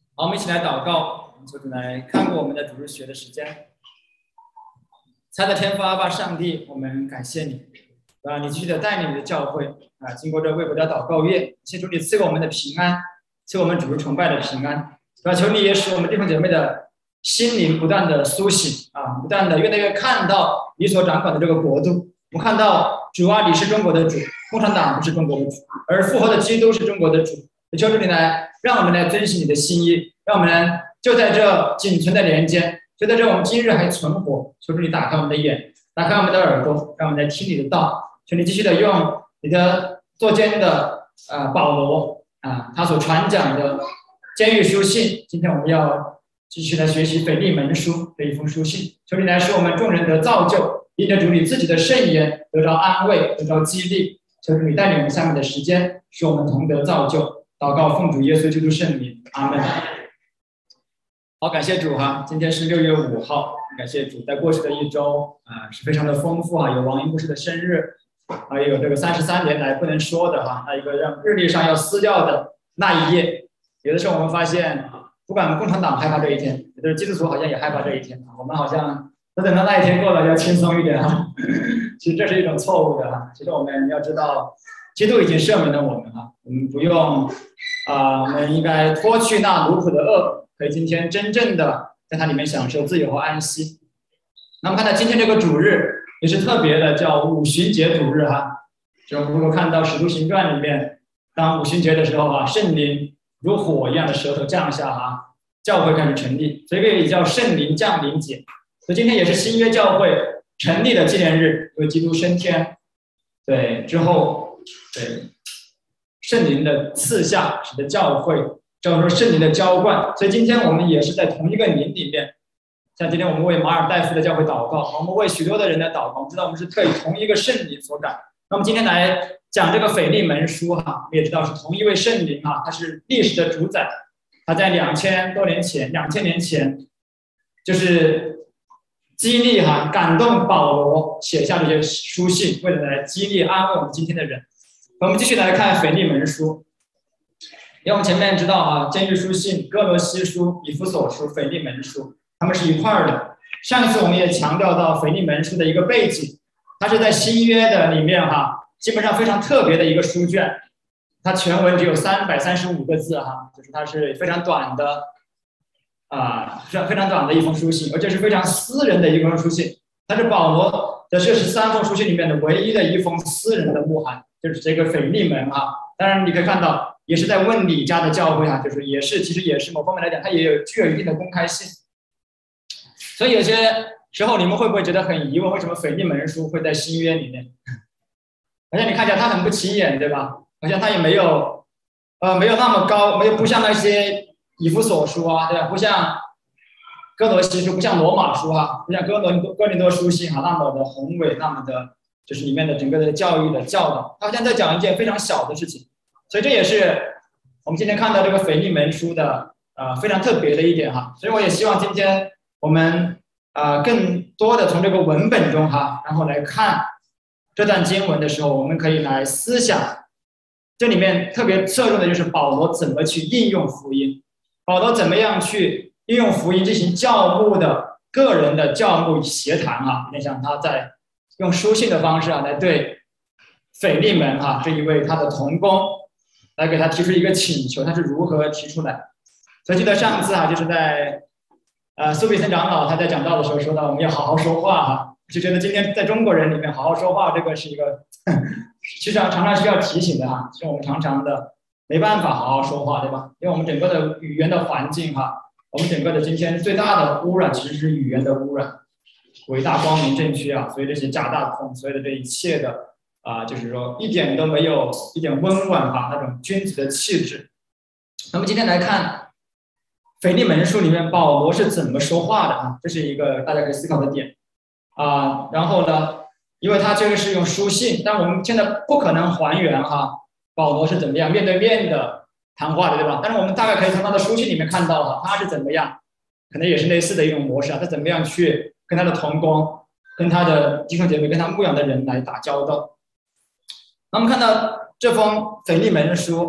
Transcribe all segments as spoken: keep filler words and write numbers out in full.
好，我们一起来祷告，我们就来看过我们的主日学的时间。亲爱的天父阿爸上帝，我们感谢你，啊，你继续的带领你的教会啊，经过这微薄的祷告月，谢主你赐给我们的平安，赐给我们主日崇拜的平安，啊，求你也使我们弟兄姐妹的心灵不断的苏醒啊，不断的越来越看到你所掌管的这个国度。我们看到主啊，你是中国的主，共产党不是中国的主，而复活的基督是中国的主。求主你来，让我们来遵循你的心意，让我们呢就在这仅存的年间，就在这我们今日还存活。求主你打开我们的眼，打开我们的耳朵，让我们来听你的道。求你继续的用你的作监的呃保罗啊，他所传讲的监狱书信。今天我们要继续来学习腓利门书这一封书信。求你来使我们众人得造就，因着主你自己的圣言得着安慰，得着激励。求主你带领我们下面的时间，使我们同得造就。祷告奉主耶稣基督圣名，阿门。好，感谢主哈，今天是六月五号，感谢主，在过去的一周啊、呃、是非常的丰富哈，有王英牧师的生日，还有这个三十三年来不能说的哈，还有一个让日历上要撕掉的那一页。有的时候我们发现，不管共产党害怕这一天，有的基督徒好像也害怕这一天，我们好像都等到那一天过了要轻松一点哈。其实这是一种错误的哈，其实我们要知道，基督已经赦免了我们哈，我们不用。啊、呃，我们应该脱去那奴仆的恶，可以今天真正的在它里面享受自由和安息。那么看到今天这个主日也是特别的，叫五旬节主日哈。就如果看到《使徒行传》里面，当五旬节的时候啊，圣灵如火一样的舌头降下哈，教会开始成立，所以这个也叫圣灵降临节。所以今天也是新约教会成立的纪念日，因为基督升天，对之后，对。圣灵的赐下，使得教会叫做圣灵的浇灌，所以今天我们也是在同一个灵里面。像今天我们为马尔代夫的教会祷告，我们为许多的人来祷告，我们知道我们是特以同一个圣灵所感。那么今天来讲这个腓利门书哈，我们也知道是同一位圣灵哈，他是历史的主宰，他在两千多年前，两千年前就是激励哈，感动保罗写下这些书信，为了来激励安慰我们今天的人。我们继续来看腓利门书，因为我们前面知道啊，监狱书信、哥罗西书、以弗所书、腓利门书，他们是一块儿的。上一次我们也强调到腓利门书的一个背景，它是在新约的里面哈，基本上非常特别的一个书卷，它全文只有三百三十五个字哈，就是它是非常短的啊，非常非常短的一封书信，而且是非常私人的一封书信，它是保罗的这十三封书信里面的唯一的一封私人的牧函。就是这个腓利门哈，当然你可以看到，也是在问你家的教会哈，就是也是其实也是某方面来讲，它也有具有一定的公开性。所以有些时候你们会不会觉得很疑问，为什么腓利门书会在新约里面？好像你看起来它很不起眼，对吧？好像它也没有，呃，没有那么高，没有不像那些以弗所书啊，对吧？不像哥罗西书，不像罗马书哈，不像哥罗哥林多书信哈那么的宏伟，那么的。就是里面的整个的教育的教导，他好像在讲一件非常小的事情，所以这也是我们今天看到这个腓利门书的呃非常特别的一点哈。所以我也希望今天我们呃更多的从这个文本中哈，然后来看这段经文的时候，我们可以来思想这里面特别侧重的就是保罗怎么去应用福音，保罗怎么样去应用福音进行教牧的个人的教牧协谈哈。你想他在用书信的方式啊，来对腓利门哈这一位他的同工，来给他提出一个请求，他是如何提出来？所以记得上次啊，就是在呃苏比森长老他在讲道的时候说到，我们要好好说话哈，就觉得今天在中国人里面好好说话这个是一个，实际上常常需要提醒的哈，所以我们常常的没办法好好说话，对吧？因为我们整个的语言的环境哈，我们整个的今天最大的污染其实是语言的污染。伟大光明正确啊，所以这些假大空，所有的这一切的啊、呃，就是说一点都没有一点温婉哈、啊、那种君子的气质。那么今天来看腓利门书里面保罗是怎么说话的啊，这是一个大家可以思考的点啊、呃。然后呢，因为他这个是用书信，但我们现在不可能还原哈、啊、保罗是怎么样面对面的谈话的，对吧？但是我们大概可以从他的书信里面看到哈、啊，他是怎么样，可能也是类似的一种模式啊，他怎么样去跟他的同工、跟他的弟兄姐妹、跟他牧养的人来打交道。那我们看到这封腓利门书，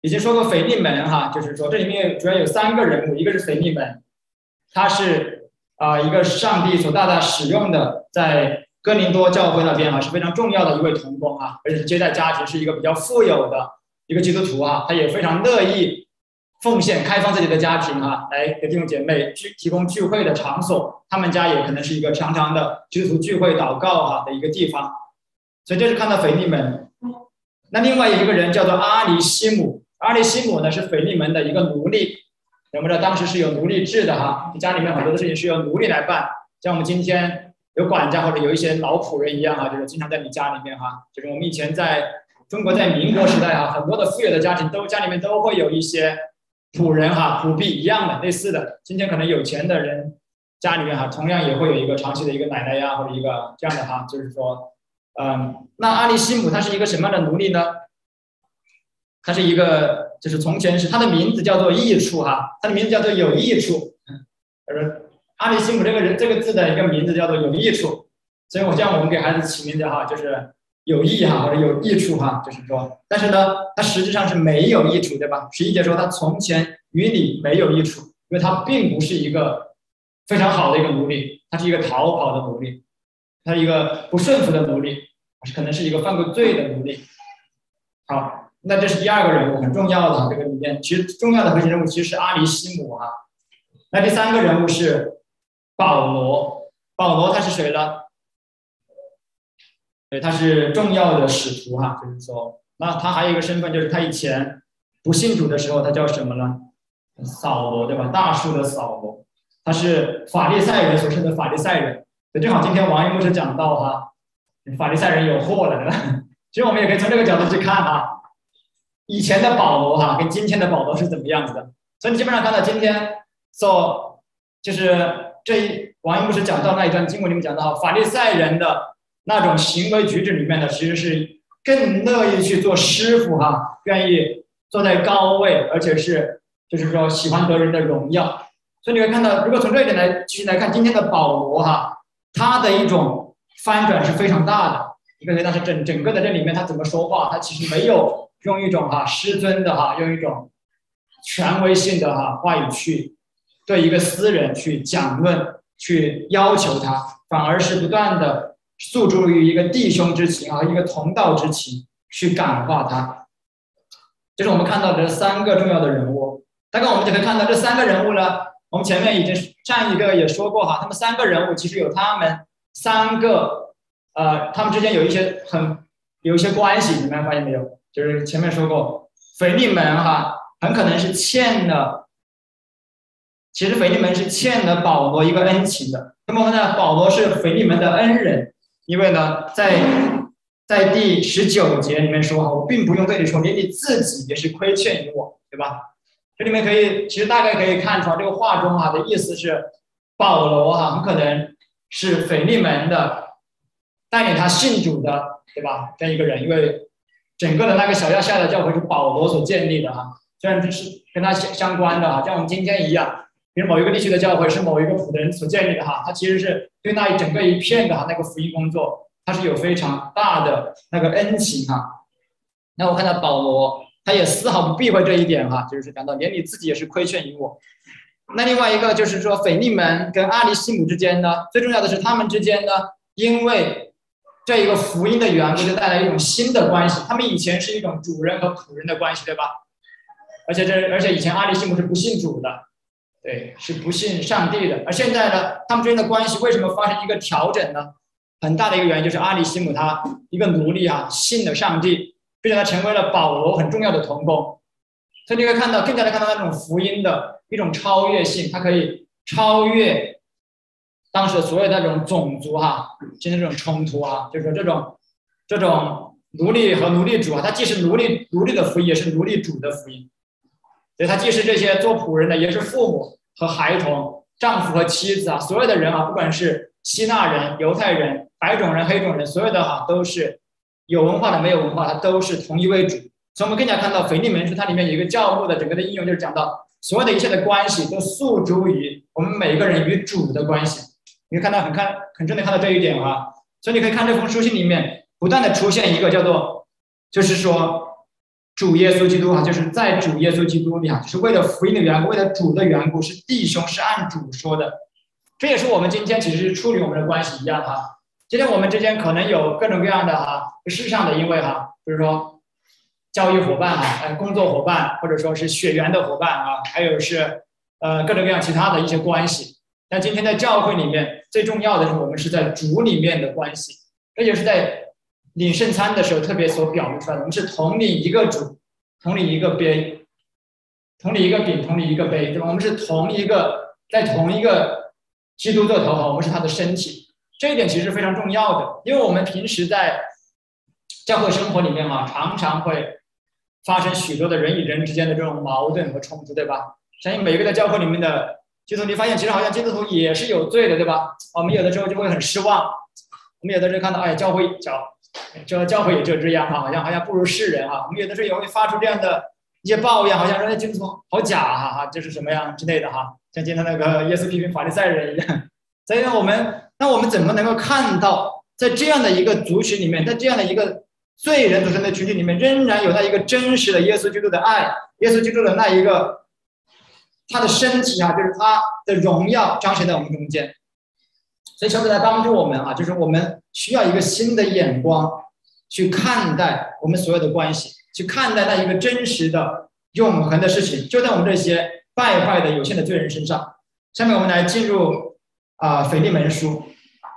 已经说过腓利门哈，就是说这里面主要有三个人物，一个是腓利门，他是啊、呃、一个上帝所大大使用的，在哥林多教会那边啊是非常重要的一位同工啊，而且接待家庭是一个比较富有的一个基督徒啊，他也非常乐意奉献开放自己的家庭啊，来给弟兄姐妹聚提供聚会的场所，他们家也可能是一个常常的基督徒聚会祷告哈的一个地方，所以这是看到腓利门。那另外有一个人叫做阿里西姆，阿里西姆呢是腓利门的一个奴隶，我们知道当时是有奴隶制的哈，家里面很多的事情是由奴隶来办，像我们今天有管家或者有一些老仆人一样哈，就是经常在你家里面哈，就是我们以前在中国在民国时代哈，很多的富有的家庭都家里面都会有一些仆人哈，仆婢一样的类似的，今天可能有钱的人家里面哈，同样也会有一个长期的一个奶奶呀或者一个这样的哈，就是说。嗯，那阿里西姆他是一个什么样的奴隶呢？他是一个，就是从前是他的名字叫做益处哈，他的名字叫做有益处。他说阿里西姆这个人这个字的一个名字叫做有益处，所以我像我们给孩子起名字哈，就是有益哈或者有益处哈，就是说，但是呢，他实际上是没有益处，对吧？十一节说他从前与你没有益处，因为他并不是一个非常好的一个奴隶，他是一个逃跑的奴隶。他是一个不顺服的奴隶，可能是一个犯过罪的奴隶。好，那这是第二个人物，很重要的这个里面，其实重要的核心人物其实是阿里西姆啊。那第三个人物是保罗，保罗他是谁呢？对，他是重要的使徒哈，就是说，那他还有一个身份，就是他以前不信主的时候，他叫什么呢？扫罗，对吧？大树的扫罗，他是法利赛人所称的法利赛人。正好今天王一牧师讲到哈，法利赛人有祸了，对吧？其实我们也可以从这个角度去看哈，以前的保罗哈跟今天的保罗是怎么样子的。所以你基本上看到今天做就是这王一牧师讲到那一段经文里面讲到法利赛人的那种行为举止里面呢，其实是更乐意去做师傅哈，愿意坐在高位，而且是就是说喜欢得人的荣耀。所以你会看到，如果从这一点来继续来看今天的保罗哈。他的一种翻转是非常大的，一个但是整整个的这里面他怎么说话，他其实没有用一种哈师尊的哈，用一种权威性的哈话语去对一个私人去讲论，去要求他，反而是不断的诉诸于一个弟兄之情啊，一个同道之情去感化他。这是我们看到的三个重要的人物。大概我们就可以看到这三个人物呢。我们前面已经上一个也说过哈，他们三个人物其实有他们三个，呃，他们之间有一些很有一些关系，你们发现没有？就是前面说过，腓利门哈很可能是欠了，其实腓利门是欠了保罗一个恩情的。那么呢，保罗是腓利门的恩人，因为呢，在在第十九节里面说哈，我并不用对你说，连你自己也是亏欠于我，对吧？这里面可以，其实大概可以看出来，这个话中哈的意思是，保罗哈很可能是腓利门的带领他信主的，对吧？这样一个人，因为整个的那个小亚细亚的教会是保罗所建立的哈，虽然这是跟他相相关的哈，像我们今天一样，比如某一个地区的教会是某一个仆人所建立的哈，他其实是对那一整个一片的哈那个福音工作，他是有非常大的那个恩情哈。那我看到保罗。他也丝毫不避讳这一点哈，就是讲到连你自己也是亏欠于我。那另外一个就是说，腓利门跟阿里西姆之间呢，最重要的是他们之间呢，因为这一个福音的缘故，就带来一种新的关系。他们以前是一种主人和仆人的关系，对吧？而且这而且以前阿里西姆是不信主的，对，是不信上帝的。而现在呢，他们之间的关系为什么发生一个调整呢？很大的一个原因就是阿里西姆他一个奴隶啊，信了上帝。并且他成为了保罗很重要的同工，所以你会看到更加的看到那种福音的一种超越性，它可以超越当时所有的这种种族哈，今天这种冲突啊，就是说这种这种奴隶和奴隶主啊，它既是奴隶奴隶的福音，也是奴隶主的福音，所以它既是这些做仆人的，也是父母和孩童、丈夫和妻子啊，所有的人啊，不管是希腊人、犹太人、白种人、黑种人，所有的哈都是。有文化的没有文化，它都是同一位主，所以我们更加看到腓利门书它里面有一个教牧的整个的应用，就是讲到所有的一切的关系都诉诸于我们每个人与主的关系。你会看到很看很真的看到这一点啊，所以你可以看这封书信里面不断的出现一个叫做，就是说主耶稣基督啊，就是在主耶稣基督里啊，就是为了福音的缘故，为了主的缘故，是弟兄，是按主说的。这也是我们今天其实处理我们的关系一样哈。今天我们之间可能有各种各样的哈，世上的因为哈，比如说交易伙伴啊，呃，工作伙伴，或者说是血缘的伙伴啊，还有是呃各种各样其他的一些关系。但今天在教会里面，最重要的是我们是在主里面的关系，这也是在领圣餐的时候特别所表明出来的。我们是同领一个主，同领一个杯，同领一个饼，同领一个杯，对吧？我们是同一个，在同一个基督做头哈，我们是他的身体。这一点其实非常重要的，因为我们平时在教会生活里面哈，常常会发生许多的人与人之间的这种矛盾和冲突，对吧？相信每一个在教会里面的基督徒，你发现其实好像基督徒也是有罪的，对吧？我们有的时候就会很失望，我们有的时候看到，哎，教会教这教会也就这样哈，好像好像不如世人哈。我们有的时候也会发出这样的一些抱怨，好像说基督徒好假哈哈，这是什么样之类的哈，像今天那个耶稣批评法利赛人一样。所以呢，我们那我们怎么能够看到，在这样的一个族群里面，在这样的一个罪人组成的群体里面，仍然有那一个真实的耶稣基督的爱，耶稣基督的那一个他的身体啊，就是他的荣耀彰显在我们中间。所以求主来帮助我们啊，就是我们需要一个新的眼光去看待我们所有的关系，去看待那一个真实的永恒的事情，就在我们这些败坏的有限的罪人身上。下面我们来进入啊，腓利门书。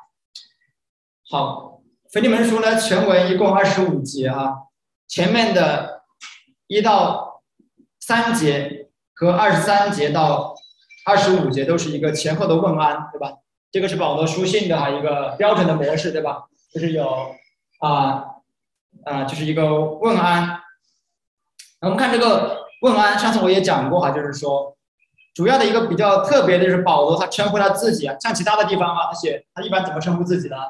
好，腓利门书呢，全文一共二十五节啊，前面的一到三节和二十三节到二十五节都是一个前后的问安，对吧？这个是保罗书信的哈一个标准的模式，对吧？就是有啊啊，就是一个问安。我们看这个问安，上次我也讲过哈，就是说。主要的一个比较特别的就是保罗他称呼他自己啊，像其他的地方啊，他写他一般怎么称呼自己的？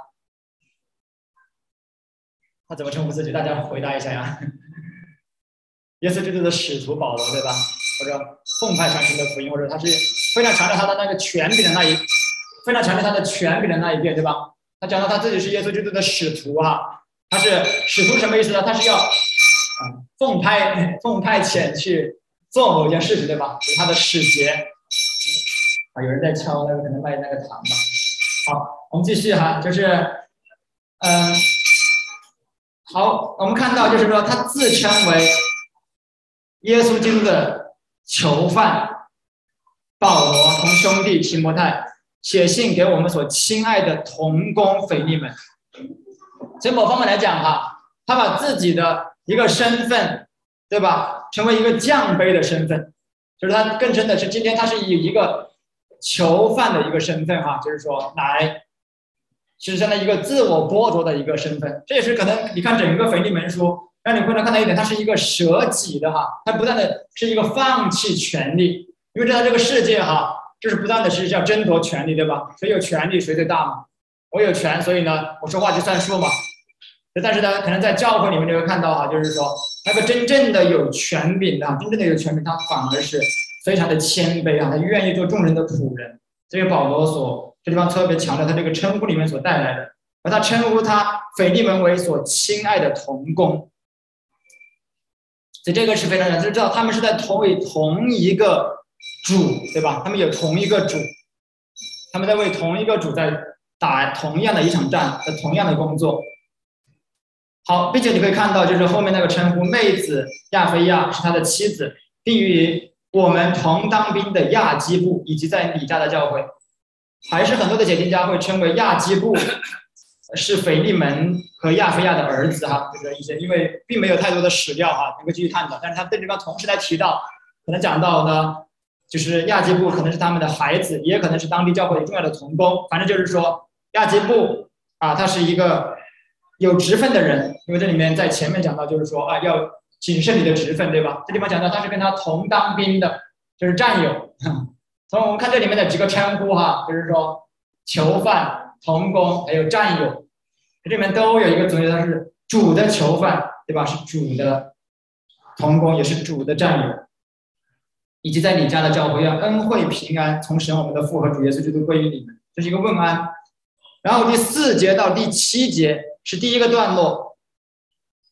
他怎么称呼自己？大家回答一下呀。耶稣基督的使徒保罗，对吧？或者奉派传神的福音，或者他是非常强调他的那个权柄的那一，非常强调他的权柄的那一边，对吧？他讲到他自己是耶稣基督的使徒啊，他是使徒什么意思呢？他是要啊奉派奉派遣去。做某件事情，对吧？是他的使节啊，有人在敲那个可能卖那个糖吧。好，我们继续哈，就是，嗯，好，我们看到就是说他自称为耶稣基督的囚犯，保罗同兄弟提摩太写信给我们所亲爱的同工腓利门。从某方面来讲哈，他把自己的一个身份，对吧？成为一个降卑的身份，就是他更深的是，今天他是以一个囚犯的一个身份哈，就是说来实现了一个自我剥夺的一个身份。这也是可能你看整个腓利门书，让你会能看到一点，它是一个舍己的哈，它不断的是一个放弃权利，因为在这个世界哈，就是不断的是要争夺权利，对吧？谁有权利谁最大嘛？我有权，所以呢，我说话就算数嘛。但是呢，可能在教会里面你会看到哈，就是说那个真正的有权柄的，真正的有权柄，他反而是非常的谦卑啊，他愿意做众人的仆人。这个保罗所这地方特别强调他这个称呼里面所带来的，而他称呼他腓利门为所亲爱的同工，所以这个是非常的，就知道他们是在同为同一个主，对吧？他们有同一个主，他们在为同一个主在打同样的一场战，在同样的工作。好，并且你可以看到，就是后面那个称呼妹子亚菲亚是他的妻子，并与我们同当兵的亚基布以及在米迦的教会，还是很多的解经家会称为亚基布是腓利门和亚菲亚的儿子哈，这个一些因为并没有太多的史料哈，能够继续探讨，但是他这地方同时来提到，可能讲到呢，就是亚基布可能是他们的孩子，也可能是当地教会重要的同工，反正就是说亚基布啊，他是一个有职分的人，因为这里面在前面讲到，就是说啊，要谨慎你的职分，对吧？这地方讲到他是跟他同当兵的，就是战友。从我们看这里面的几个称呼哈，就是说囚犯、同工还有战友，这里面都有一个总结，他是主的囚犯，对吧？是主的同工，也是主的战友，以及在你家的教会，让恩惠平安从神我们的父和主耶稣基督归于你们，这是一个问安。然后第四节到第七节是第一个段落，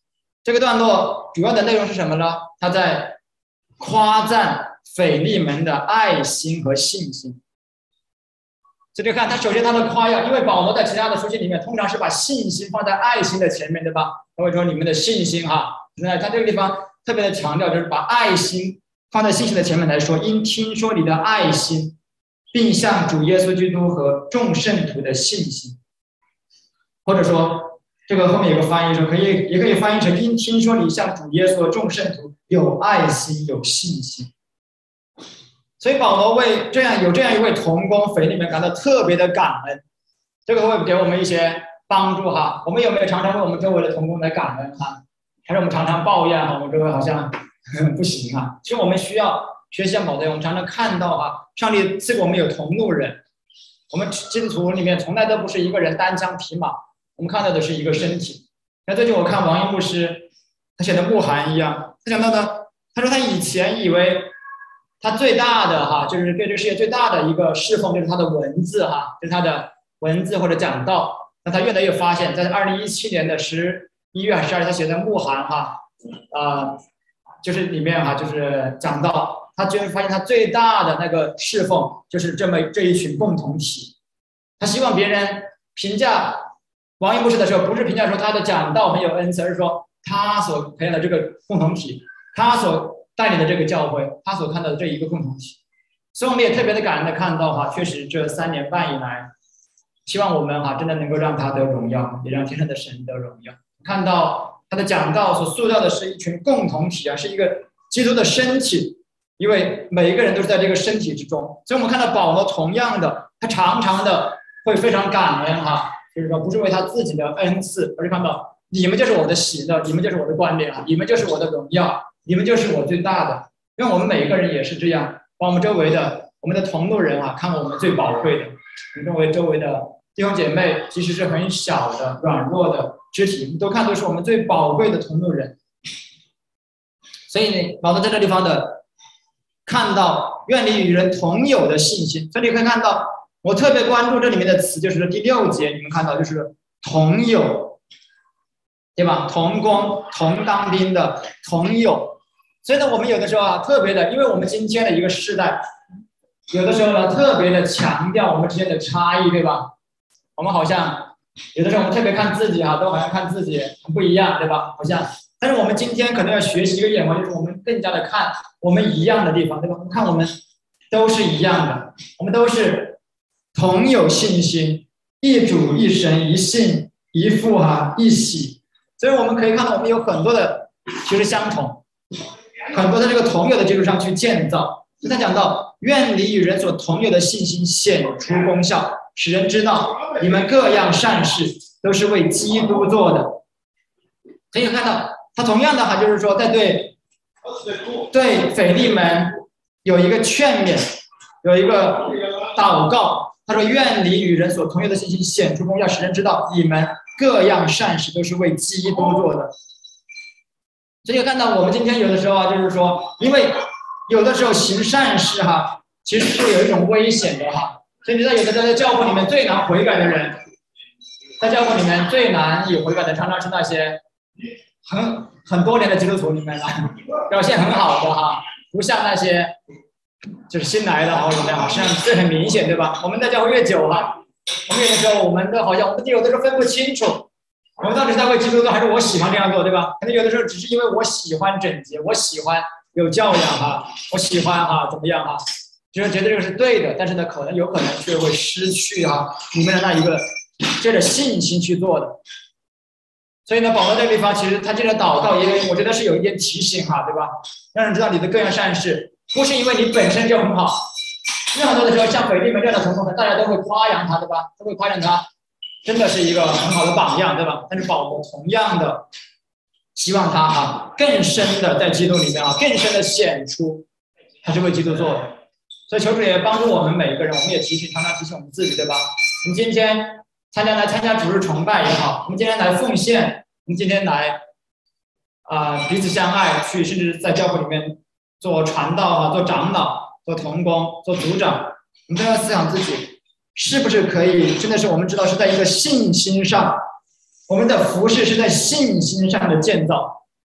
这个段落主要的内容是什么呢？他在夸赞腓利门的爱心和信心。这就看他首先他的夸耀，因为保罗在其他的书信里面通常是把信心放在爱心的前面，对吧？他会说你们的信心哈，那他这个地方特别的强调，就是把爱心放在信心的前面来说，因听说你的爱心，并向主耶稣基督和众圣徒的信心，或者说这个后面有个翻译说可以，也可以翻译成因听说你向主耶稣和众圣徒有爱心有信心。所以保罗为这样有这样一位同工腓利门感到特别的感恩，这个会给我们一些帮助哈。我们有没有常常为我们周围的同工来感恩哈？还是我们常常抱怨哈，我们周围好像不行啊？其实我们需要学习保罗，我们常常看到哈，上帝赐给我们有同路人。我们基督徒里面从来都不是一个人单枪匹马，我们看到的是一个身体。那最近我看王一牧师，他写的慕寒一样，他讲到呢，他说他以前以为他最大的哈，就是对这个世界最大的一个侍奉就是他的文字哈，就是他的文字或者讲道。那他越来越发现，在二零一七年的十一月还是十二月，他写的慕寒哈，呃，就是里面哈，就是讲到他就会发现他最大的那个侍奉就是这么这一群共同体。他希望别人评价王一牧师的时候，不是评价说他的讲道很有恩赐，而是说他所培养的这个共同体，他所带领的这个教会，他所看到的这一个共同体。所以我们也特别的感恩的看到哈，确实这三年半以来，希望我们哈真的能够让他得荣耀，也让天上的神得荣耀。看到他的讲道所塑造的是一群共同体啊，是一个基督的身体，因为每一个人都是在这个身体之中。所以我们看到保罗同样的，他常常的会非常感恩哈，就是说不是为他自己的恩赐，而是看到你们就是我的喜乐，你们就是我的冠冕啊，你们就是我的荣耀，你们就是我最大的。因为我们每一个人也是这样，把我们周围的我们的同路人啊，看我们最宝贵的。我们认为周围的弟兄姐妹其实是很小的、软弱的肢体，我们都看作是我们最宝贵的同路人。所以呢，保罗在这地方的看到愿你与人同有的信心，所以你可以看到，我特别关注这里面的词，就是第六节，你们看到就是同有，对吧？同工、同当兵的同有。所以呢，我们有的时候啊，特别的，因为我们今天的一个世代，有的时候呢，特别的强调我们之间的差异，对吧？我们好像有的时候我们特别看自己啊，都好像看自己很不一样，对吧？好像，但是我们今天可能要学习一个眼光，就是我们更加的看我们一样的地方，对吧？我们看我们都是一样的，我们都是同有信心，一主一神一信一父哈一喜，所以我们可以看到我们有很多的其实相同，很多在这个同有的基础上去建造。就他讲到，愿你与人所同有的信心显出功效，使人知道你们各样善事都是为基督做的。可以看到，他同样的哈，就是说在对对腓利门有一个劝勉，有一个祷告。他说：“愿你与人所同有的信心显出功效，使人知道你们各样善事都是为基督做的。”所以看到我们今天有的时候啊，就是说，因为有的时候行善事哈，其实是有一种危险的哈。所以你知道，有的在教会里面最难悔改的人，在教会里面最难以悔改的，常常是那些很很多年的基督徒里面的表现很好的哈，不像那些就是新来的好怎么样，好像这很明显，对吧？我们在教会越久哈，我们有的时候我们都好像我们有的时候分不清楚。我们到底是在为基督做，还是我喜欢这样做，对吧？可能有的时候只是因为我喜欢整洁，我喜欢有教养哈，我喜欢哈怎么样哈，就是觉得这个是对的，但是呢，可能有可能却会失去哈里面的那一个借着信心去做的。所以呢，保罗这个地方其实他这个祷告也，我觉得是有一点提醒哈，对吧？让人知道你的各样善事，不是因为你本身就很好，因为很多的时候像腓利门这样的同工，大家都会夸扬他，对吧？都会夸奖他。真的是一个很好的榜样，对吧？但是保罗同样的希望他哈更深的在基督里面啊，更深的显出他是为基督做的。所以求主也帮助我们每一个人，我们也提醒，常常提醒我们自己，对吧？我们今天参加来参加主日崇拜也好，我们今天来奉献，我们今天来啊、呃、彼此相爱，去甚至在教会里面做传道啊，做长老，做同工，做组长，我们都要思想自己。是不是可以真的是我们知道是在一个信心上，我们的服事是在信心上的建造，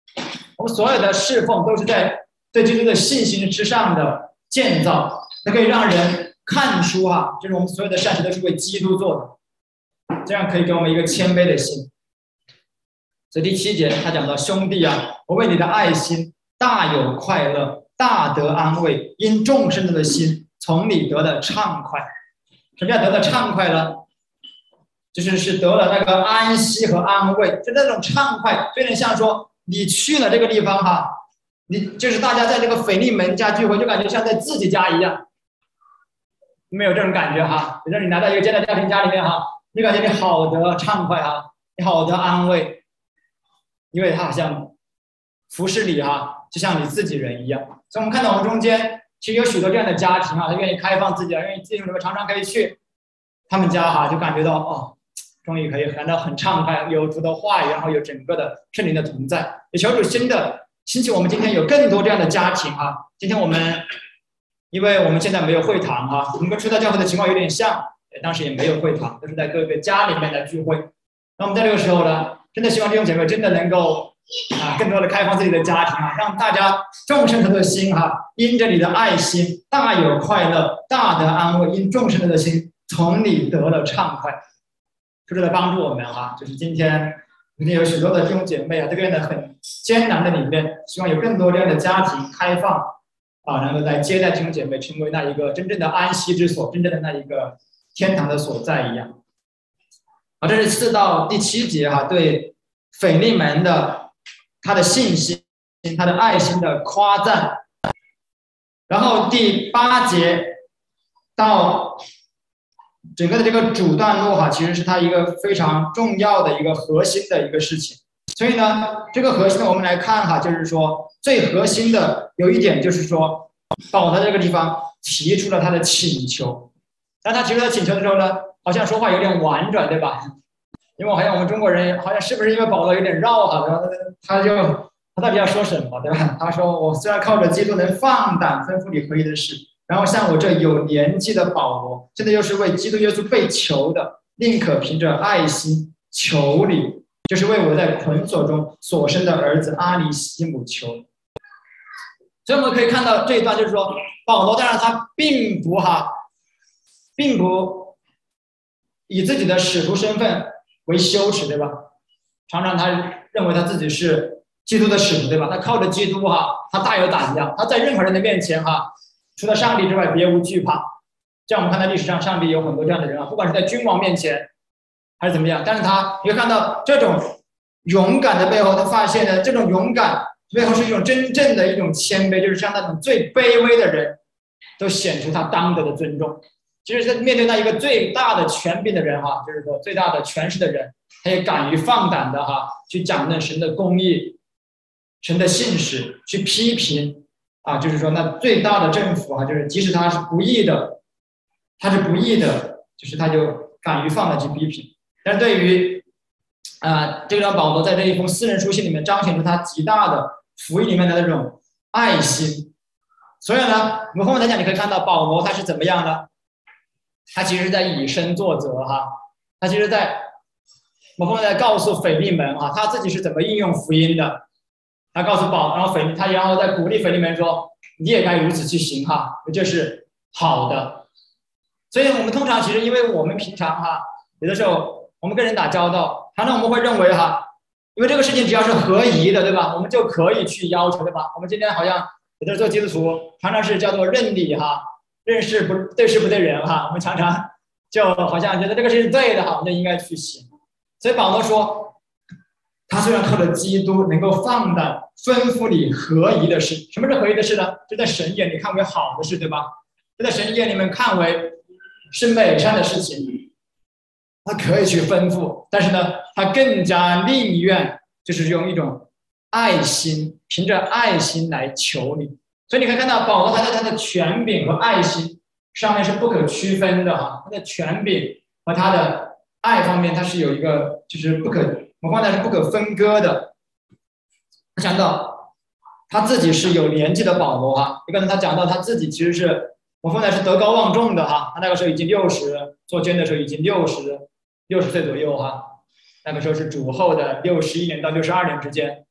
我们所有的侍奉都是在对基督的信心之上的建造，那可以让人看出哈，就是我们所有的善事都是为基督做的，这样可以给我们一个谦卑的心。所以第七节他讲到兄弟啊，我为你的爱心大有快乐，大得安慰，因众生的心从你得了畅快。什么叫得了畅快呢？就是是得了那个安息和安慰，就那种畅快，有点像说你去了这个地方哈，你就是大家在这个腓利门家聚会，就感觉像在自己家一样，没有这种感觉哈。比如说你来到一个接待家庭家里面哈，你感觉你好得畅快哈，你好得安慰，因为他好像服侍你哈，就像你自己人一样。所以我们看到我们中间其实有许多这样的家庭啊，他愿意开放自己，愿意自由，你们常常可以去他们家哈，就感觉到哦。终于可以感到很畅快，有主的话语，然后有整个的圣灵的同在。也求主新的兴起，我们今天有更多这样的家庭啊。今天我们，因为我们现在没有会堂哈，我们跟初代教会的情况有点像，当时也没有会堂，都是在各个家里面的聚会。那我们在这个时候呢，真的希望弟兄姐妹真的能够啊，更多的开放自己的家庭啊，让大家众圣徒的心哈、啊，因着你的爱心大有快乐，大得安慰，因众圣徒的心从你得了畅快。就是来帮助我们哈，就是今天今天有许多的弟兄姐妹啊，这边的很艰难的里面，希望有更多这样的家庭开放啊，能够来接待弟兄姐妹，成为那一个真正的安息之所，真正的那一个天堂的所在一样。啊，这是四到第七节哈、啊，对腓利门的他的信心、他的爱心的夸赞。然后第八节到整个的这个主段落哈，其实是它一个非常重要的一个核心的一个事情。所以呢，这个核心呢，我们来看哈，就是说最核心的有一点就是说，保罗在这个地方提出了他的请求。当他提出了请求的时候呢，好像说话有点婉转，对吧？因为好像我们中国人好像是不是因为保罗有点绕哈，然后他就他到底要说什么，对吧？他说：“我虽然靠着基督能放胆吩咐你合宜的事。”然后像我这有年纪的保罗，现在又是为基督耶稣被囚的，宁可凭着爱心求你，就是为我在捆锁中所生的儿子阿尼西姆求。所以我们可以看到这一段，就是说保罗当然他并不哈，并不以自己的使徒身份为羞耻，对吧？常常他认为他自己是基督的使徒，对吧？他靠着基督哈，他大有胆量，他在任何人的面前哈。除了上帝之外，别无惧怕。这样我们看到历史上，上帝有很多这样的人啊，不管是在君王面前，还是怎么样，但是他你会看到这种勇敢的背后，他发现呢，这种勇敢背后是一种真正的一种谦卑，就是像那种最卑微的人，都显出他当得的尊重。其实，在面对那一个最大的权柄的人哈，就是说最大的权势的人，他也敢于放胆的哈，去讲论神的公义、神的信实，去批评。啊，就是说，那最大的政府啊，就是即使他是不义的，他是不义的，就是他就敢于放胆去批评。但是对于啊、呃，这个保罗在这一封私人书信里面彰显出他极大的福音里面的那种爱心。所以呢，我们后面来讲，你可以看到保罗他是怎么样呢？他其实是在以身作则哈，他其实在我们后面在告诉腓利门啊，他自己是怎么应用福音的。他告诉保，然后腓他然后再鼓励腓利门说：“你也该如此去行哈，这是好的。”所以，我们通常其实，因为我们平常哈，有的时候我们跟人打交道，常常我们会认为哈，因为这个事情只要是合宜的，对吧？我们就可以去要求，对吧？我们今天好像有的做基督徒，常常是叫做认理哈，认事不对事不对人哈，我们常常就好像觉得这个事是对的哈，我们就应该去行。所以保罗说。他虽然靠着基督能够放胆吩咐你合宜的事，什么是合宜的事呢？就在神眼里看为好的事，对吧？就在神眼里面看为是美善的事情，他可以去吩咐，但是呢，他更加宁愿就是用一种爱心，凭着爱心来求你。所以你可以看到保罗他在他的权柄和爱心上面是不可区分的哈，他的权柄和他的爱方面，他是有一个就是不可。我放在是不可分割的。他讲到他自己是有年纪的保罗哈，一个人他讲到他自己其实是我放在是德高望重的哈，他那个时候已经六十，做监的时候已经六十六十岁左右哈，那个时候是主后的六十一年到六十二年之间。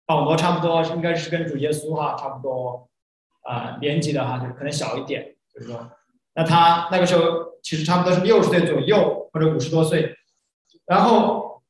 保罗差不多应该是跟主耶稣哈差不多啊、呃、年纪的哈，就是可能小一点，就是说，那他那个时候其实差不多是六十岁左右或者五十多岁，然后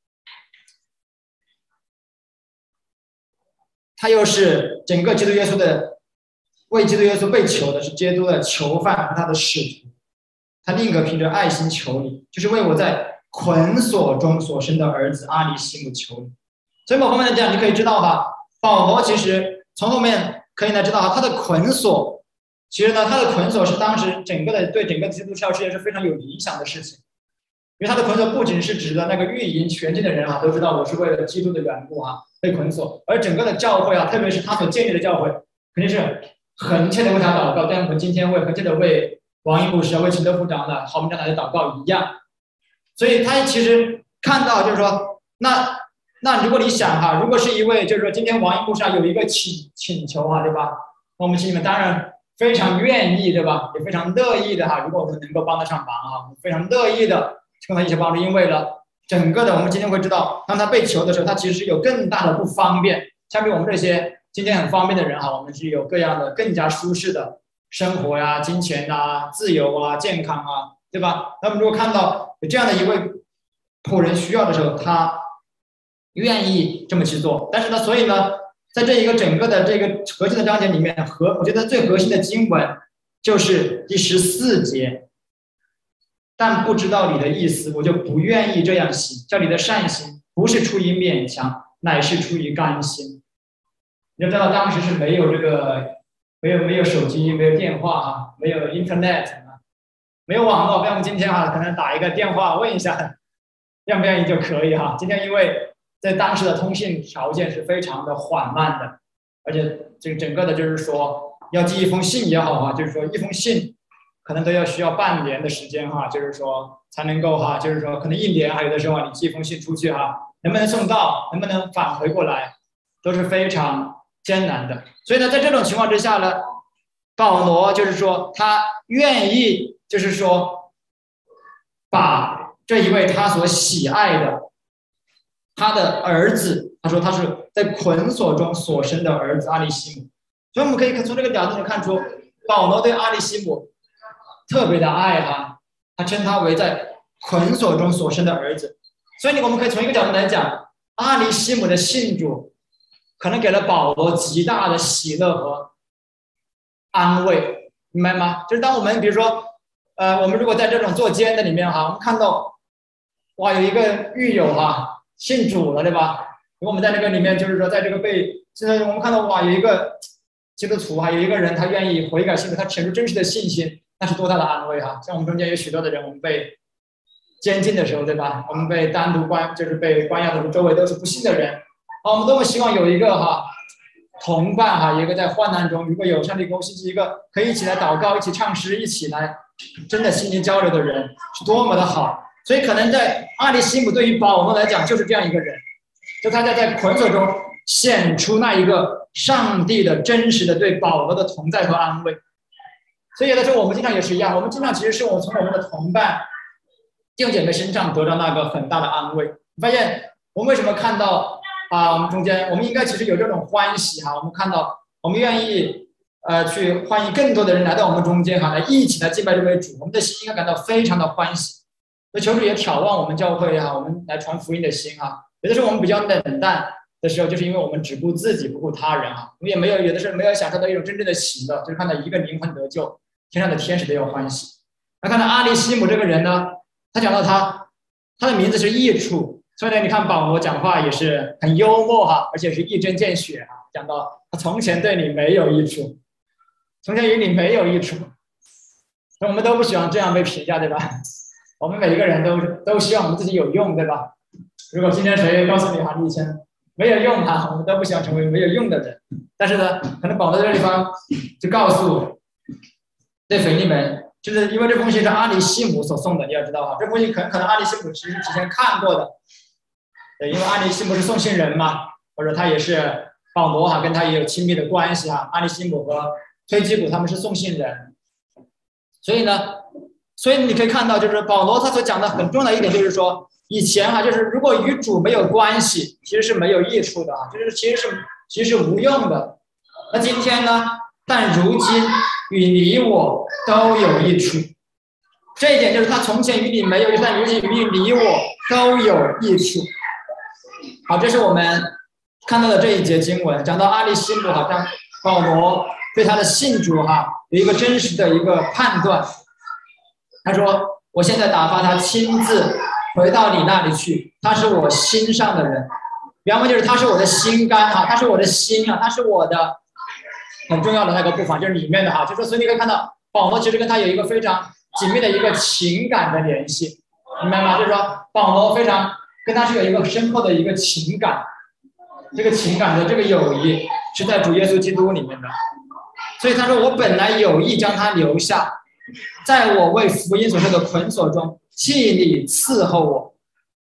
他又是整个基督耶稣的为基督耶稣被囚的是基督的囚犯和他的使徒，他宁可凭着爱心求你，就是为我在捆锁中所生的儿子阿里西姆求你。所以某方面来讲，你可以知道哈，保罗其实从后面可以来知道哈，他的捆锁，其实呢，他的捆锁是当时整个的对整个基督教世界是非常有影响的事情。因为他的捆锁不仅是指的那个运营全境的人啊，都知道我是为了基督的缘故啊被捆锁，而整个的教会啊，特别是他所建立的教会，肯定是恳切的为他祷告，但我们今天会恳切的为王一牧师、为秦德副长的郝明长来祷告一样。所以他其实看到就是说，那那如果你想哈，如果是一位就是说今天王一牧师有一个请请求啊，对吧？那我们心里面当然非常愿意，对吧？也非常乐意的哈，如果我们能够帮得上忙啊，我们非常乐意的跟他一起帮助，因为呢，整个的我们今天会知道，当他被囚的时候，他其实有更大的不方便，相比我们这些今天很方便的人哈，我们是有各样的更加舒适的生活呀、金钱啊、自由啊、健康啊，对吧？那么如果看到有这样的一位仆人需要的时候，他愿意这么去做。但是呢，所以呢，在这一个整个的这个核心的章节里面，核我觉得最核心的经文就是第十四节。但不知道你的意思，我就不愿意这样行。叫你的善行不是出于勉强，乃是出于甘心。你要知道，当时是没有这个，没有没有手机，没有电话啊，没有 internet 啊，没有网络。不像我们今天啊，可能打一个电话问一下，愿不愿意就可以哈。今天因为在当时的通信条件是非常的缓慢的，而且这个整个的就是说，要寄一封信也好啊，就是说一封信。可能都要需要半年的时间哈，就是说才能够哈，就是说可能一年还有的时候你寄封信出去哈，能不能送到，能不能返回过来，都是非常艰难的。所以呢，在这种情况之下呢，保罗就是说他愿意，就是说把这一位他所喜爱的他的儿子，他说他是在捆锁中所生的儿子阿里西姆。所以我们可以从这个角度上看出，保罗对阿里西姆特别的爱哈，他称他为在捆锁中所生的儿子。所以我们可以从一个角度来讲，阿里西姆的信主可能给了保罗极大的喜乐和安慰，明白吗？就是当我们比如说呃，我们如果在这种做监的里面哈，我们看到哇有一个狱友哈信主了，对吧？如果我们在这个里面就是说在这个被现在我们看到哇有一个基督徒哈，有一个人他愿意悔改信主，他显出真实的信心，那是多大的安慰哈！像我们中间有许多的人，我们被监禁的时候，对吧？我们被单独关，就是被关押的时候，周围都是不信的人，啊，我们多么希望有一个哈同伴哈，有一个在患难中，如果有上帝给我兴起一个可以一起来祷告、一起唱诗、一起来真的心灵交流的人，是多么的好！所以可能在阿里西姆对于保罗来讲就是这样一个人，就他在在捆锁中显出那一个上帝的真实的对保罗的同在和安慰。所以有的时候我们经常也是一样，我们经常其实是我们从我们的同伴弟兄姐妹身上得到那个很大的安慰。你发现我们为什么看到啊，我们中间我们应该其实有这种欢喜哈，我们看到我们愿意呃去欢迎更多的人来到我们中间哈，来一起来敬拜这位主，我们的心应该感到非常的欢喜。所以求主也挑望我们教会哈，我们来传福音的心哈。有的时候我们比较冷淡的时候，就是因为我们只顾自己不顾他人哈，我们也没有有的时候没有享受到一种真正的喜乐，就是看到一个灵魂得救，天上的天使都有欢喜。那看到阿里西姆这个人呢，他讲到他他的名字是益处，所以呢，你看保罗讲话也是很幽默哈，而且是一针见血哈，讲到他从前对你没有益处，从前与你没有益处，我们都不喜欢这样被评价，对吧？我们每一个人都都希望我们自己有用，对吧？如果今天谁告诉你哈，你以前没有用哈，我们都不想成为没有用的人。但是呢，可能保罗在这个地方就告诉对腓利门，就是因为这封信是阿里西姆所送的，你要知道哈，这封信可能可能阿里西姆其实之前看过的，对，因为阿里西姆是送信人嘛，或者他也是保罗哈，跟他也有亲密的关系哈。阿里西姆和推基古他们是送信人，所以呢，所以你可以看到，就是保罗他所讲的很重要的一点就是说。以前哈，就是如果与主没有关系，其实是没有益处的啊，就是其实是其实是无用的。那今天呢？但如今与你我都有益处。这一点就是他从前与你没有，但如今与你我都有益处。好，这是我们看到的这一节经文，讲到阿里西姆好像保罗对他的信主哈有一个真实的一个判断。他说：“我现在打发他亲自回到你那里去，他是我心上的人。”原文就是他是我的心肝哈，他是我的心啊，他是我的很重要的那个部分，就是里面的哈。就说所以你可以看到保罗其实跟他有一个非常紧密的一个情感的联系，明白吗？就是说保罗非常跟他是有一个深厚的一个情感，这个情感的这个友谊是在主耶稣基督里面的。所以他说：“我本来有意将他留下，在我为福音所受的捆锁中，替你伺候我。”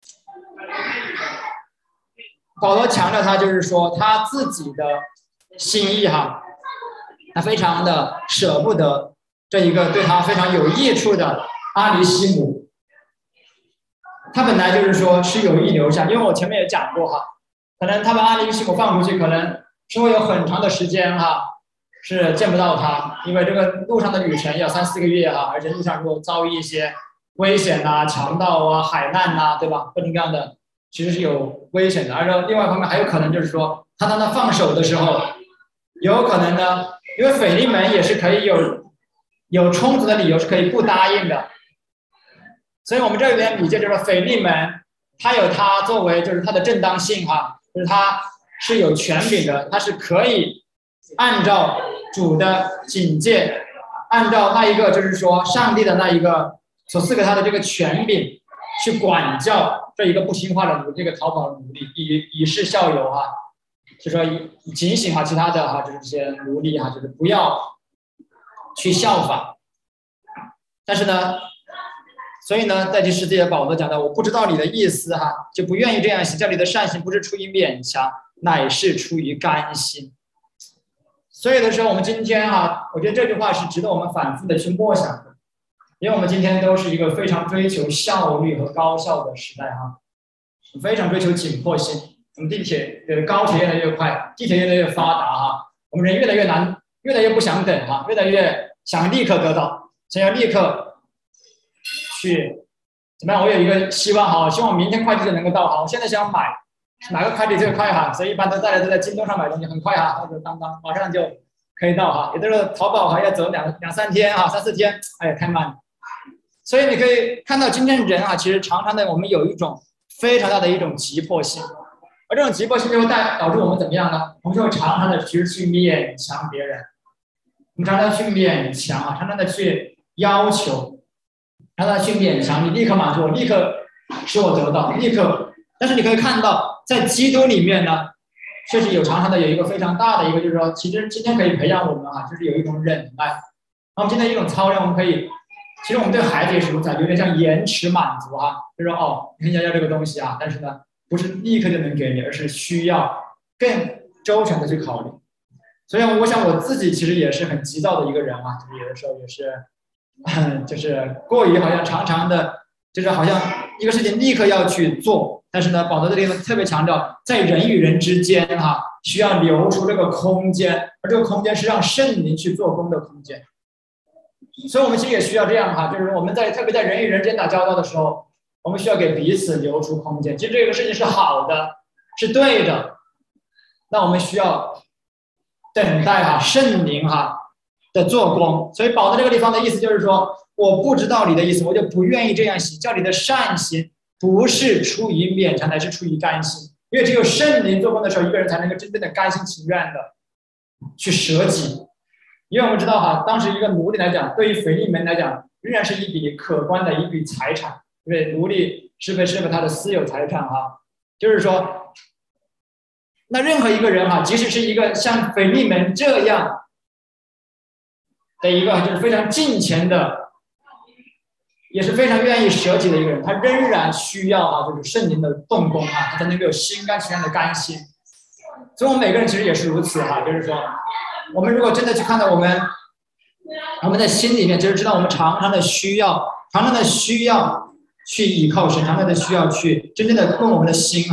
保罗强调他就是说他自己的心意哈，他非常的舍不得这一个对他非常有益处的阿里西姆。他本来就是说是有意留下，因为我前面也讲过哈，可能他把阿里西姆放出去，可能是会有很长的时间哈是见不到他，因为这个路上的旅程要三四个月哈，而且路上如果遭遇一些危险呐、强盗啊、海难呐、对吧？各种各样的，其实是有危险的。而且另外一方面还有可能就是说，他当他放手的时候，有可能呢，因为腓利门也是可以有有充足的理由是可以不答应的。所以我们这边理解就是腓利门，他有他作为就是他的正当性哈，就是他是有权柄的，他是可以按照主的警戒，按照那一个就是说上帝的那一个所赐给他的这个权柄去管教这一个不听话的奴，这个逃跑的奴隶，以以示效尤哈，就说以警醒哈其他的哈就是这些奴隶哈，就是不要去效仿。但是呢，所以呢，在第十节保罗讲的，我不知道你的意思哈，就不愿意这样行，叫你的善行不是出于勉强，乃是出于甘心。所以的时候，我们今天哈，我觉得这句话是值得我们反复的去默想的，因为我们今天都是一个非常追求效率和高效的时代哈，非常追求紧迫性。我们地铁的高铁越来越快，地铁越来越发达哈，我们人越来越难，越来越不想等哈，越来越想立刻得到，想要立刻去怎么样？我有一个希望哈，希望明天快递就能够到哈。我现在想买买个快递最快哈，所以一般都大家都在京东上买东西，很快哈，或者当当马上就可以到哈。有的时候淘宝还要走两两三天哈，三四天，哎呀太慢了。所以你可以看到今天人啊，其实常常的我们有一种非常大的一种急迫性，而这种急迫性就会带导致我们怎么样呢？我们就会常常的其实去勉强别人，我们常常去勉强啊，常常的去要求。让他去勉强你，立刻满足我，立刻使我得到，立刻。但是你可以看到，在基督里面呢，确实有常常的有一个非常大的一个，就是说，其实今天可以培养我们啊，就是有一种忍耐。那么今天一种操练，我们可以，其实我们对孩子也是如此，有点像延迟满足哈、啊，就是说哦，你很想要这个东西啊，但是呢，不是立刻就能给你，而是需要更周全的去考虑。所以我想我自己其实也是很急躁的一个人啊，就是有的时候也是。嗯，就是过于好像常常的，就是好像一个事情立刻要去做，但是呢，保罗这里特别强调，在人与人之间哈、啊，需要留出这个空间，而这个空间是让圣灵去做工的空间。所以我们其实也需要这样哈、啊，就是我们在特别在人与人之间打交道的时候，我们需要给彼此留出空间。其实这个事情是好的，是对的，那我们需要等待哈、啊、圣灵哈、啊。的做工，所以保罗这个地方的意思就是说，我不知道你的意思，我就不愿意这样行，叫你的善行不是出于勉强，乃是出于甘心。因为只有圣灵做工的时候，一个人才能够真正的甘心情愿的去舍己。因为我们知道哈，当时一个奴隶来讲，对于腓利门来讲，仍然是一笔可观的一笔财产，因为奴隶是不是他的私有财产哈？就是说，那任何一个人哈，即使是一个像腓利门这样。的一个就是非常敬虔的，也是非常愿意舍己的一个人，他仍然需要啊，就是圣灵的动工啊，他才能够有心甘情愿的甘心。所以我们每个人其实也是如此哈、啊，就是说，我们如果真的去看到我们，我们在心里面就是知道我们常常的需要，常常的需要去依靠神，常常的需要去真正的用我们的心哈、啊，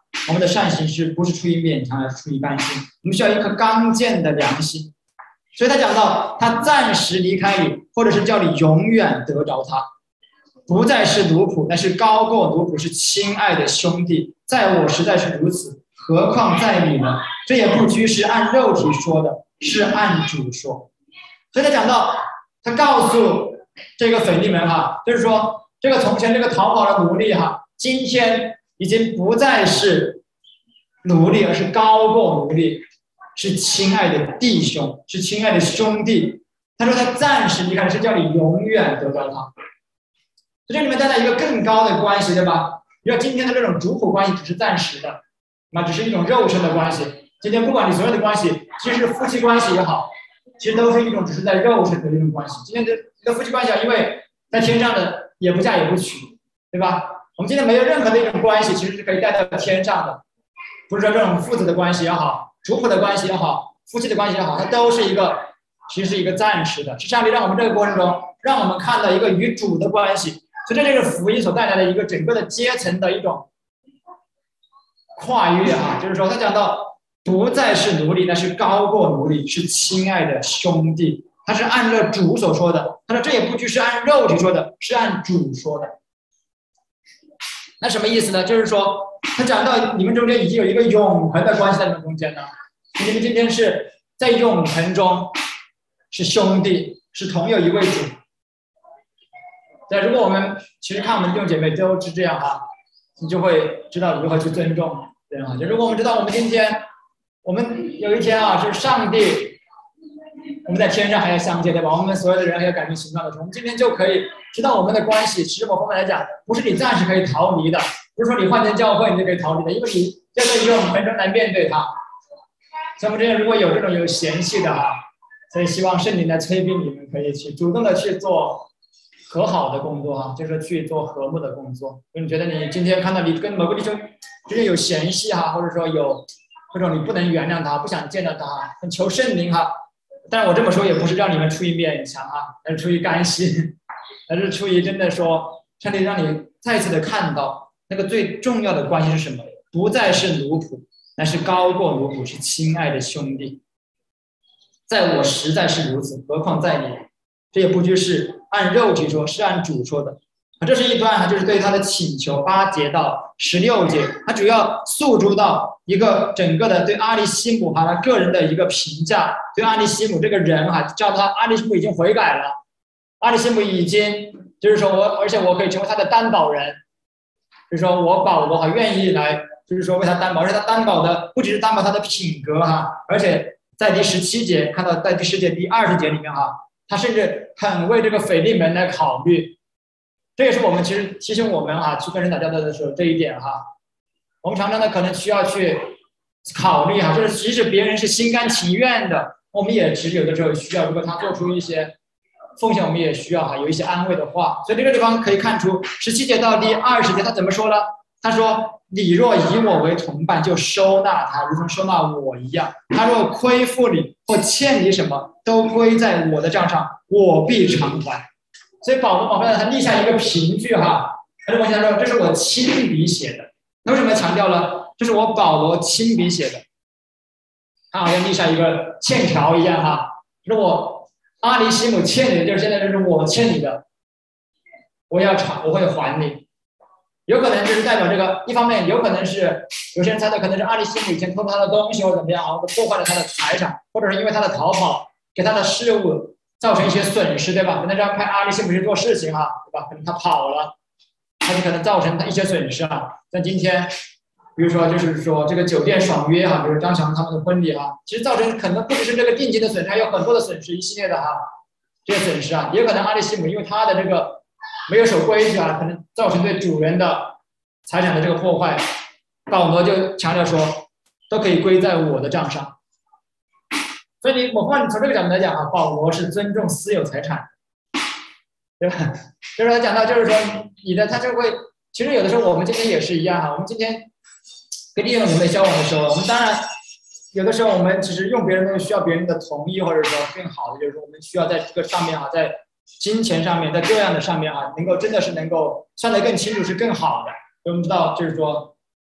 我们的善行是不是出于勉强，而是出于甘心？我们需要一颗刚健的良心。所以他讲到，他暂时离开你，或者是叫你永远得着他，不再是奴仆，乃是高过奴仆，是亲爱的兄弟。在我实在是如此，何况在你呢？这也不拘是按肉体说的，是按主说。所以他讲到，他告诉这个腓利门哈，就是说，这个从前这个逃跑的奴隶哈，今天已经不再是奴隶，而是高过奴隶，是亲爱的弟兄，是亲爱的兄弟。他说他暂时离开，是叫你永远得到他。这里面带来一个更高的关系，对吧？因为今天的这种主仆关系只是暂时的，那只是一种肉身的关系。今天不管你所有的关系，其实是夫妻关系也好，其实都是一种只是在肉身的一种关系。今天的的夫妻关系啊，因为在天上的也不嫁也不娶，对吧？我们今天没有任何的一种关系，其实是可以带到天上的。不是说这种父子的关系也好，主仆的关系也好，夫妻的关系也好，它都是一个，其实是一个暂时的。是上帝让我们这个过程中，让我们看到一个与主的关系。所以这就是福音所带来的一个整个的阶层的一种跨越啊，就是说他讲到不再是奴隶，那是高过奴隶，是亲爱的兄弟。他是按照主所说的，他说这也不拘是按肉体说的，是按主说的。那什么意思呢？就是说他讲到你们中间已经有一个永恒的关系在你们中间了，你们今天是在永恒中是兄弟，是同有一位主。对，如果我们其实看我们弟兄姐妹都是这样哈，你就会知道如何去尊重人哈。就如果我们知道我们今天，我们有一天啊，是上帝，我们在天上还要相见，对吧？我们所有的人还要改变形状的时候，我们今天就可以知道我们的关系。其实某方面来讲，不是你暂时可以逃离的，不是说你换间教会你就可以逃离的，因为你要在永恒中来面对它。所以我们这边如果有这种有嫌隙的哈，所以希望圣灵来催逼你们，可以去主动的去做和好的工作哈，就是去做和睦的工作。你觉得你今天看到你跟某个弟兄之间有嫌隙哈，或者说有或者你不能原谅他，不想见到他，求圣灵哈。但是我这么说也不是让你们出于勉强啊，而是出于甘心，而是出于真的说，上帝让你再次的看到那个最重要的关系是什么？不再是奴仆，乃是高过奴仆，是亲爱的兄弟。在我实在是如此，何况在你？这也不拘是按肉体说，是按主说的。这是一段就是对他的请求，八节到十六节，他主要诉诸到一个整个的对阿里西姆哈他个人的一个评价，对阿里西姆这个人哈，叫他阿里西姆已经悔改了，阿里西姆已经就是说我，而且我可以成为他的担保人，就是说我保罗哈愿意来，就是说为他担保，而且他担保的不只是担保他的品格哈，而且在第十七节看到在第十节第二十节里面哈，他甚至很为这个腓利门来考虑。这也是我们其实提醒我们哈，去跟人打交道的时候这一点哈，我们常常呢可能需要去考虑哈，就是即使别人是心甘情愿的，我们也其实有的时候需要，如果他做出一些奉献，我们也需要哈有一些安慰的话。所以这个地方可以看出，十七节到第二十节他怎么说呢？他说：“你若以我为同伴，就收纳他，如同收纳我一样。他若亏负你或欠你什么，都归在我的账上，我必偿还。”所以保罗保罗他立下一个凭据哈，他就往下说，这是我亲笔写的。那为什么强调了？这是我保罗亲笔写的，他好像立下一个欠条一样哈。如果阿里西姆欠你的，就是现在就是我欠你的，我要偿，我会还你。有可能就是代表这个，一方面有可能是有些人猜测可能是阿里西姆以前偷他的东西或怎么样，或者破坏了他的财产，或者是因为他的逃跑给他的事物造成一些损失，对吧？可能这样派阿里西姆去做事情哈，对吧？可能他跑了，他就可能造成他一些损失啊。像今天，比如说就是说这个酒店爽约哈，比如张强他们的婚礼哈，其实造成可能不只是这个定金的损失，还有很多的损失，一系列的哈，这些损失啊，也可能阿里西姆因为他的这个没有守规矩啊，可能造成对主人的财产的这个破坏。保罗就强调说，都可以归在我的账上。所以你我换从这个角度来讲啊，保罗是尊重私有财产，对吧？就是他讲到，就是说你的他就会，其实有的时候我们今天也是一样哈，我们今天跟弟兄姊妹交往的时候，我们当然有的时候我们其实用别人的需要别人的同意，或者说更好的就是说我们需要在这个上面啊，在金钱上面，在各样的上面啊，能够真的是能够算得更清楚是更好的。我们知道就是说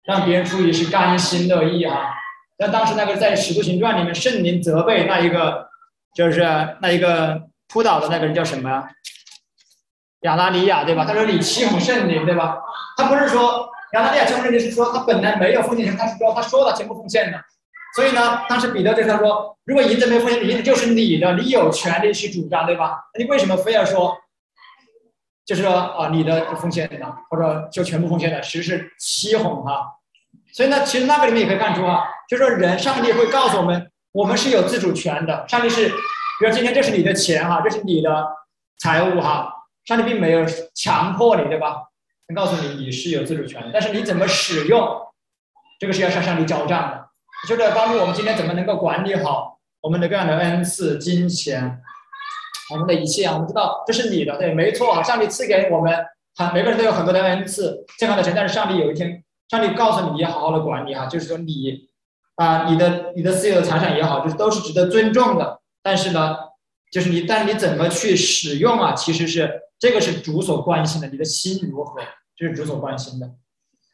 让别人出于是甘心乐意啊。但当时那个在《使徒行传》里面，圣灵责备那一个，就是那一个扑倒的那个人叫什么呀？亚拿尼亚，对吧？他说你欺哄圣灵，对吧？他不是说亚拿尼亚欺哄圣灵，是说他本来没有奉献，他是说他说了全部奉献的。所以呢，当时彼得对他说：“如果银子没奉献，银子就是你的，你有权利去主张，对吧？你为什么非要说，就是说啊，你的奉献的，或者就全部奉献的，其实是欺哄哈。所以呢，其实那个里面也可以看出啊，就是说人，上帝会告诉我们，我们是有自主权的。上帝是，比如今天这是你的钱哈，这是你的财物哈。”上帝并没有强迫你，对吧？他告诉你你是有自主权的，但是你怎么使用，这个是要向上帝交账的。就是帮助我们今天怎么能够管理好我们的各样的恩赐、金钱，我们的一切啊，我们知道这是你的，对，没错啊。上帝赐给我们，他每个人都有很多的恩赐、健康的钱，但是上帝有一天，上帝告诉你，你要好好的管理哈，就是说你啊、呃，你的你的私有的财产也好，就是都是值得尊重的。但是呢，就是你，但是你怎么去使用啊？其实是。这个是主所关心的，你的心如何？这是主所关心的。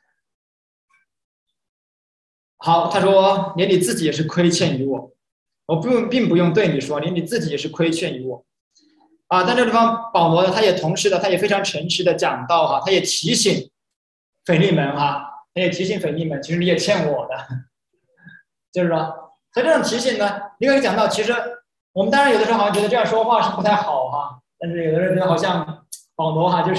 好，他说连你自己也是亏欠于我，我不用，并不用对你说，连你自己也是亏欠于我。啊，但这地方保罗呢，他也同时的，他也非常诚实的讲到哈，他也提醒腓利门哈，他也提醒腓利门，其实你也欠我的，就是说，所以这种提醒呢，你可以讲到，其实我们当然有的时候好像觉得这样说话是不太好哈。但是有的人觉得好像保罗哈，就是，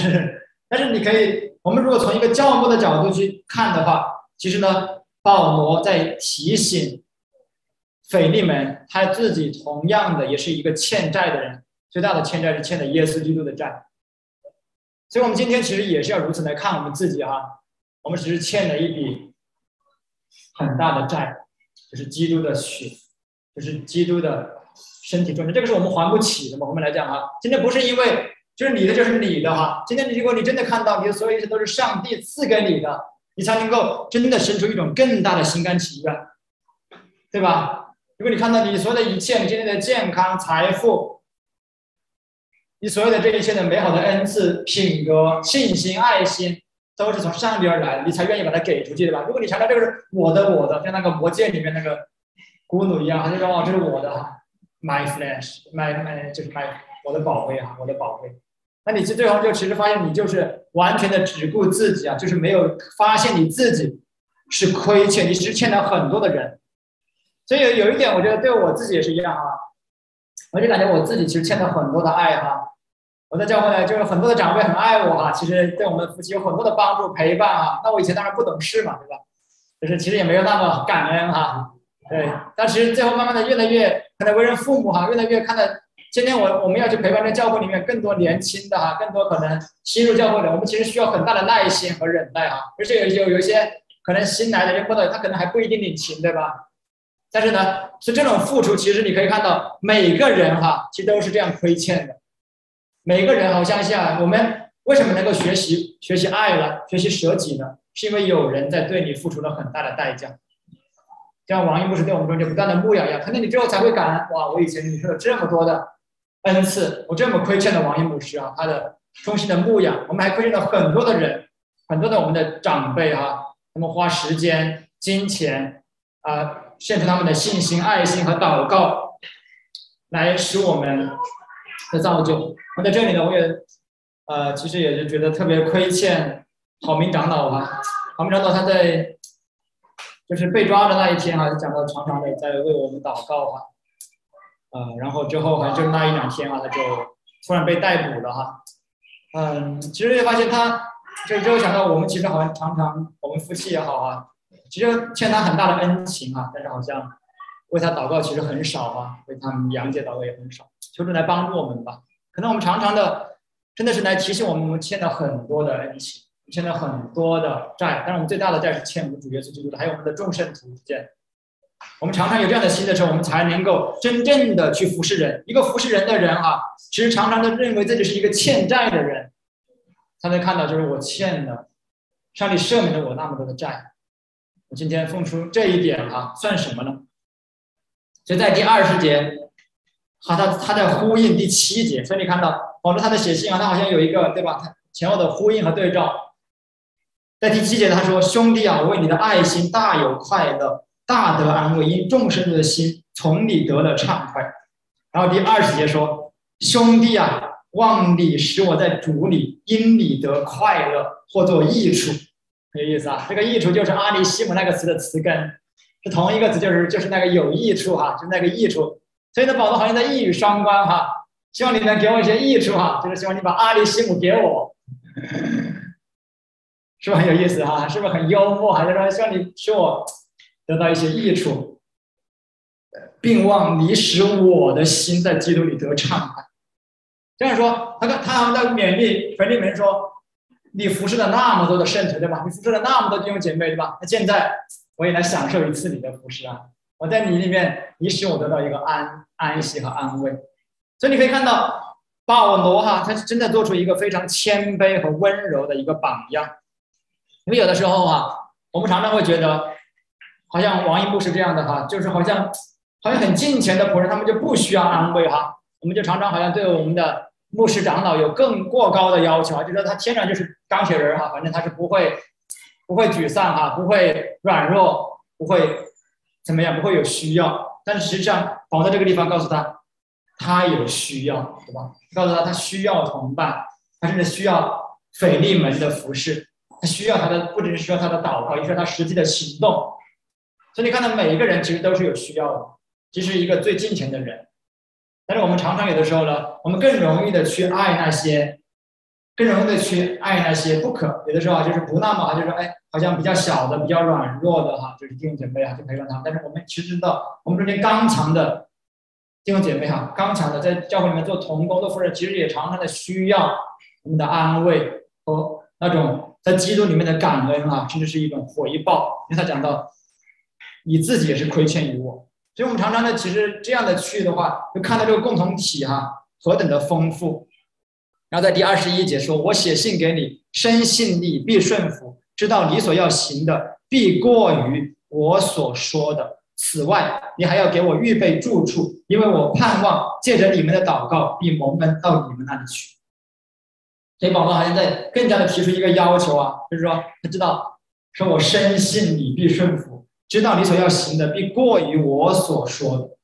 但是你可以，我们如果从一个教牧的角度去看的话，其实呢，保罗在提醒腓利门，他自己同样的也是一个欠债的人，最大的欠债是欠的耶稣基督的债。所以我们今天其实也是要如此来看我们自己哈，我们只是欠了一笔很大的债，就是基督的血，就是基督的身体重量，这个是我们还不起的嘛。我们来讲哈，今天不是因为就是你的就是你的哈，今天如果你真的看到你的所有一切都是上帝赐给你的，你才能够真的生出一种更大的心甘情愿，对吧？如果你看到你所有的一切，你今天的健康、财富，你所有的这一切的美好的恩赐、品格、信心、爱心，都是从上帝而来的，你才愿意把它给出去，对吧？如果你强调这个是我的我的，像那个魔戒里面那个咕努一样，他就说哦，这是我的哈。My flesh，my my 就是 my 我的宝贝啊，我的宝贝。那你最后就其实发现你就是完全的只顾自己啊，就是没有发现你自己是亏欠，你是欠了很多的人。所以有有一点，我觉得对我自己也是一样啊，我就感觉我自己其实欠了很多的爱哈。我在教会呢，就是很多的长辈很爱我哈，其实对我们夫妻有很多的帮助陪伴哈。那我以前当然不懂事嘛，对吧？就是其实也没有那么感恩哈。对，但其实最后慢慢的越来越可能为人父母哈，越来越看到今天我我们要去陪伴在教会里面更多年轻的哈，更多可能新入教会的，我们其实需要很大的耐心和忍耐哈。而且有有有一些可能新来的人或者他可能还不一定领情，对吧？但是呢，是这种付出，其实你可以看到每个人哈，其实都是这样亏欠的。每个人，我相信啊，我们为什么能够学习学习爱了，学习舍己呢？是因为有人在对你付出了很大的代价。像王一牧师对我们中间不断的牧养一样，可能你最后才会感恩，哇，我以前你说有这么多的恩赐，我这么亏欠的王一牧师啊，他的衷心的牧养，我们还亏欠了很多的人，很多的我们的长辈啊，他们花时间、金钱啊、呃，献出他们的信心、爱心和祷告，来使我们的造就。我在这里呢，我也呃，其实也是觉得特别亏欠郝明长老啊，郝明长老他在。就是被抓的那一天哈、啊，讲到常常的在为我们祷告哈、啊，呃，然后之后好像就那一两天啊，他就突然被逮捕了哈，嗯，其实也发现他，就之后想到我们其实好像常常我们夫妻也好啊，其实欠他很大的恩情啊，但是好像为他祷告其实很少啊，为他们杨姐祷告也很少，求主来帮助我们吧。可能我们常常的真的是来提醒我们，我们欠了很多的恩情。欠了很多的债，但是我们最大的债是欠我们主耶稣基督的，还有我们的众圣徒之间。我们常常有这样的心的时候，我们才能够真正的去服侍人。一个服侍人的人哈、啊，其实常常的认为自己是一个欠债的人，才能看到就是我欠了，上帝赦免了我那么多的债。我今天奉出这一点哈、啊，算什么呢？所以在第二十节，哈，他他在呼应第七节，所以你看到保罗他的写信啊，他好像有一个对吧？前后的呼应和对照。 在第七节他说：“兄弟啊，我为你的爱心大有快乐，大得安慰，因众圣徒的心从你得了畅快。”然后第二十节说：“兄弟啊，望你使我在主里因你得快乐，或作益处。”很有意思啊，这个益处就是阿里西姆那个词的词根，是同一个词，就是就是那个有益处哈，就是那个益处。所以呢，保罗好像在一语双关哈，希望你能给我一些益处哈，就是希望你把阿里西姆给我，是不是很有意思哈？是不是很幽默？还是说希望你使我得到一些益处，并望你使我的心在基督里得畅快。这样说，他他好像在勉励腓利门说：“你服侍了那么多的圣徒，对吧？你服侍了那么多弟兄姐妹，对吧？那现在我也来享受一次你的服侍啊！我在你里面，你使我得到一个安安息和安慰。”所以你可以看到保罗哈，他是真的做出一个非常谦卑和温柔的一个榜样。因为有的时候哈，我们常常会觉得，好像王一牧师这样的哈，就是好像好像很敬虔的仆人，他们就不需要安慰哈。我们就常常好像对我们的牧师长老有更过高的要求啊，就说他天然就是钢铁人哈，反正他是不会不会沮丧哈，不会软弱，不会怎么样，不会有需要。但是实际上，保罗在这个地方告诉他，他有需要，对吧？告诉他他需要同伴，他甚至需要腓利门的服侍，他需要他的，不只是需要他的祷告，也需要他实际的行动。所以你看到每一个人其实都是有需要的，即使一个最敬虔的人。但是我们常常有的时候呢，我们更容易的去爱那些，更容易的去爱那些不可，有的时候啊，就是不那么啊，就是说，哎，好像比较小的、比较软弱的哈，就是弟兄姐妹啊，就陪伴他们。但是我们其实知道，我们中间刚强的弟兄姐妹哈，刚强的在教会里面做同工、做夫人，其实也常常的需要我们的安慰和那种在基督里面的感恩啊，甚至是一种回报。因为他讲到，你自己也是亏欠于我。所以我们常常的，其实这样的去的话，就看到这个共同体哈、啊，何等的丰富。然后在第二十一节说：“我写信给你，深信你必顺服，知道你所要行的必过于我所说的。此外，你还要给我预备住处，因为我盼望借着你们的祷告，必蒙恩到你们那里去。”所以保罗好像在更加的提出一个要求啊，就是说他知道，说我深信你必顺服。知道你所要行的必过于我所说的。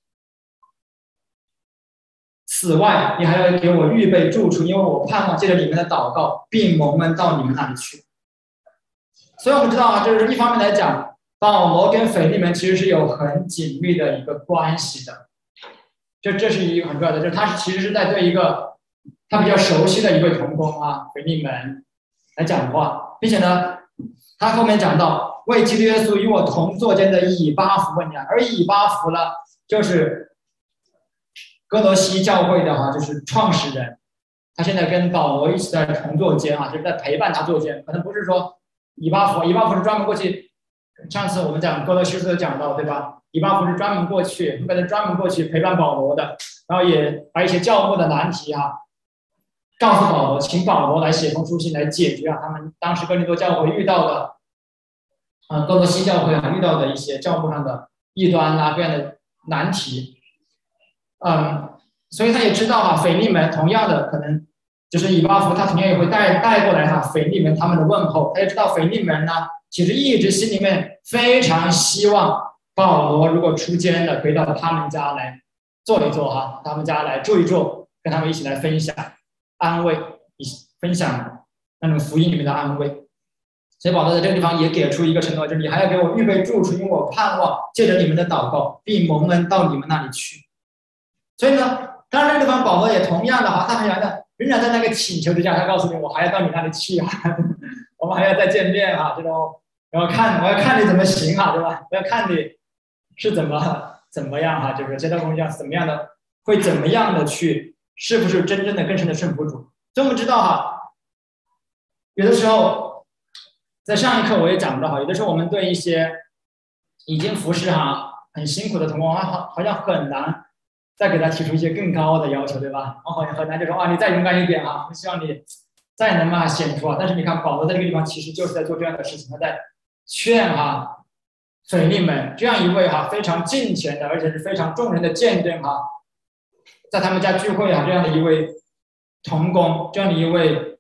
此外，你还要给我预备住处，因为我盼望借着你们的祷告，并蒙恩到你们那里去。所以我们知道啊，就是一方面来讲，保罗跟腓利门其实是有很紧密的一个关系的。就这是一个很重要的，就是他是其实是在对一个他比较熟悉的一位同工啊，腓利门来讲话，并且呢，他后面讲到。为基督耶稣与我同作监的以巴弗问讲，而以巴弗呢，就是哥罗西教会的哈，就是创始人，他现在跟保罗一起在同作监啊，就是在陪伴他作监，可能不是说以巴弗，以巴弗是专门过去，上次我们讲哥罗西书讲到对吧？以巴弗是专门过去，应该是专门过去陪伴保罗的，然后也把一些教牧的难题啊，告诉保罗，请保罗来写封书信来解决啊，他们当时哥林多教会遇到的。啊，哥罗西教会啊遇到的一些教牧上的异端啊，各样的难题，嗯，所以他也知道啊，腓利门同样的可能就是以巴弗，他同样也会带带过来哈、啊，腓利门他们的问候，他也知道腓利门呢，其实一直心里面非常希望保罗如果出监了，可以到他们家来坐一坐哈、啊，他们家来住一住，跟他们一起来分享安慰，一起分享那种福音里面的安慰。所以保罗在这个地方也给出一个承诺，就是你还要给我预备住处，因为我盼望借着你们的祷告，并蒙恩到你们那里去。所以呢，当然这个地方保罗也同样的哈，他还想呢，仍然在那个请求之下，他告诉你，我还要到你那里去啊，我们还要再见面啊，这种，然后看我要看你怎么行啊，对吧？我要看你是怎么怎么样哈、啊，就是这道工匠怎么样的，会怎么样的去，是不是真正的更深的顺服主？所以我们知道哈，有的时候。在上一课我也讲到哈，有的时候我们对一些已经服侍哈很辛苦的同工，好好像很难再给他提出一些更高的要求，对吧？好像很难就说啊，你再勇敢一点啊，我希望你再能嘛显出啊。但是你看保罗在这个地方其实就是在做这样的事情，他在劝哈腓利门这样一位哈非常敬虔的，而且是非常众人的见证哈，在他们家聚会啊这样的一位同工，这样的一位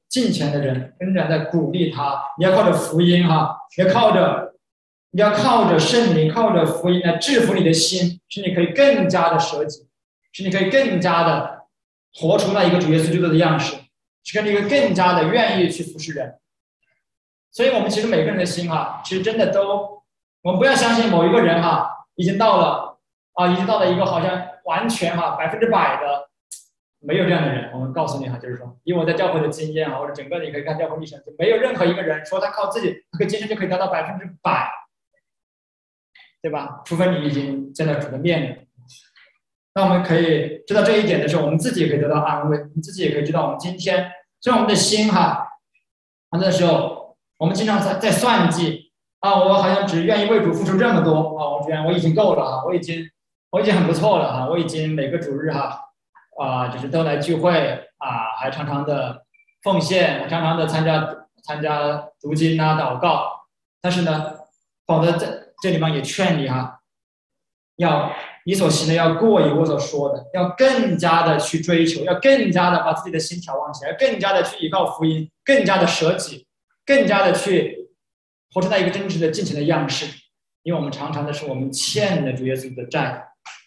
敬虔的人，仍然在鼓励他，你要靠着福音哈，你要靠着，你要靠着圣灵，靠着福音来制服你的心，使你可以更加的舍己，使你可以更加的活出那一个主耶稣基督的样式，使你一个更加的愿意去服侍人。所以我们其实每个人的心哈，其实真的都，我们不要相信某一个人哈，已经到了啊，已经到了一个好像完全哈百分之百的。没有这样的人，我们告诉你哈，就是说，以我在教会的经验啊，或者整个你可以看教会历史，就没有任何一个人说他靠自己这个今生就可以达到百分之百，对吧？除非你已经见到主的面了。那我们可以知道这一点的时候，我们自己也可以得到安慰，我们自己也可以知道，我们今天虽然我们的心哈，很多时候我们经常在在算计啊，我好像只愿意为主付出这么多啊，我觉得我已经够了哈，我已经我已经很不错了哈，我已经每个主日哈。啊，就是都来聚会啊，还常常的奉献，常常的参加参加读经啊、祷告。但是呢，保罗在这里面也劝你哈，要你所行的要过于我所说的，要更加的去追求，要更加的把自己的心调望起来，更加的去依靠福音，更加的舍己，更加的去活出那一个真实的敬虔的样式。因为我们常常的是我们欠的主耶稣的债。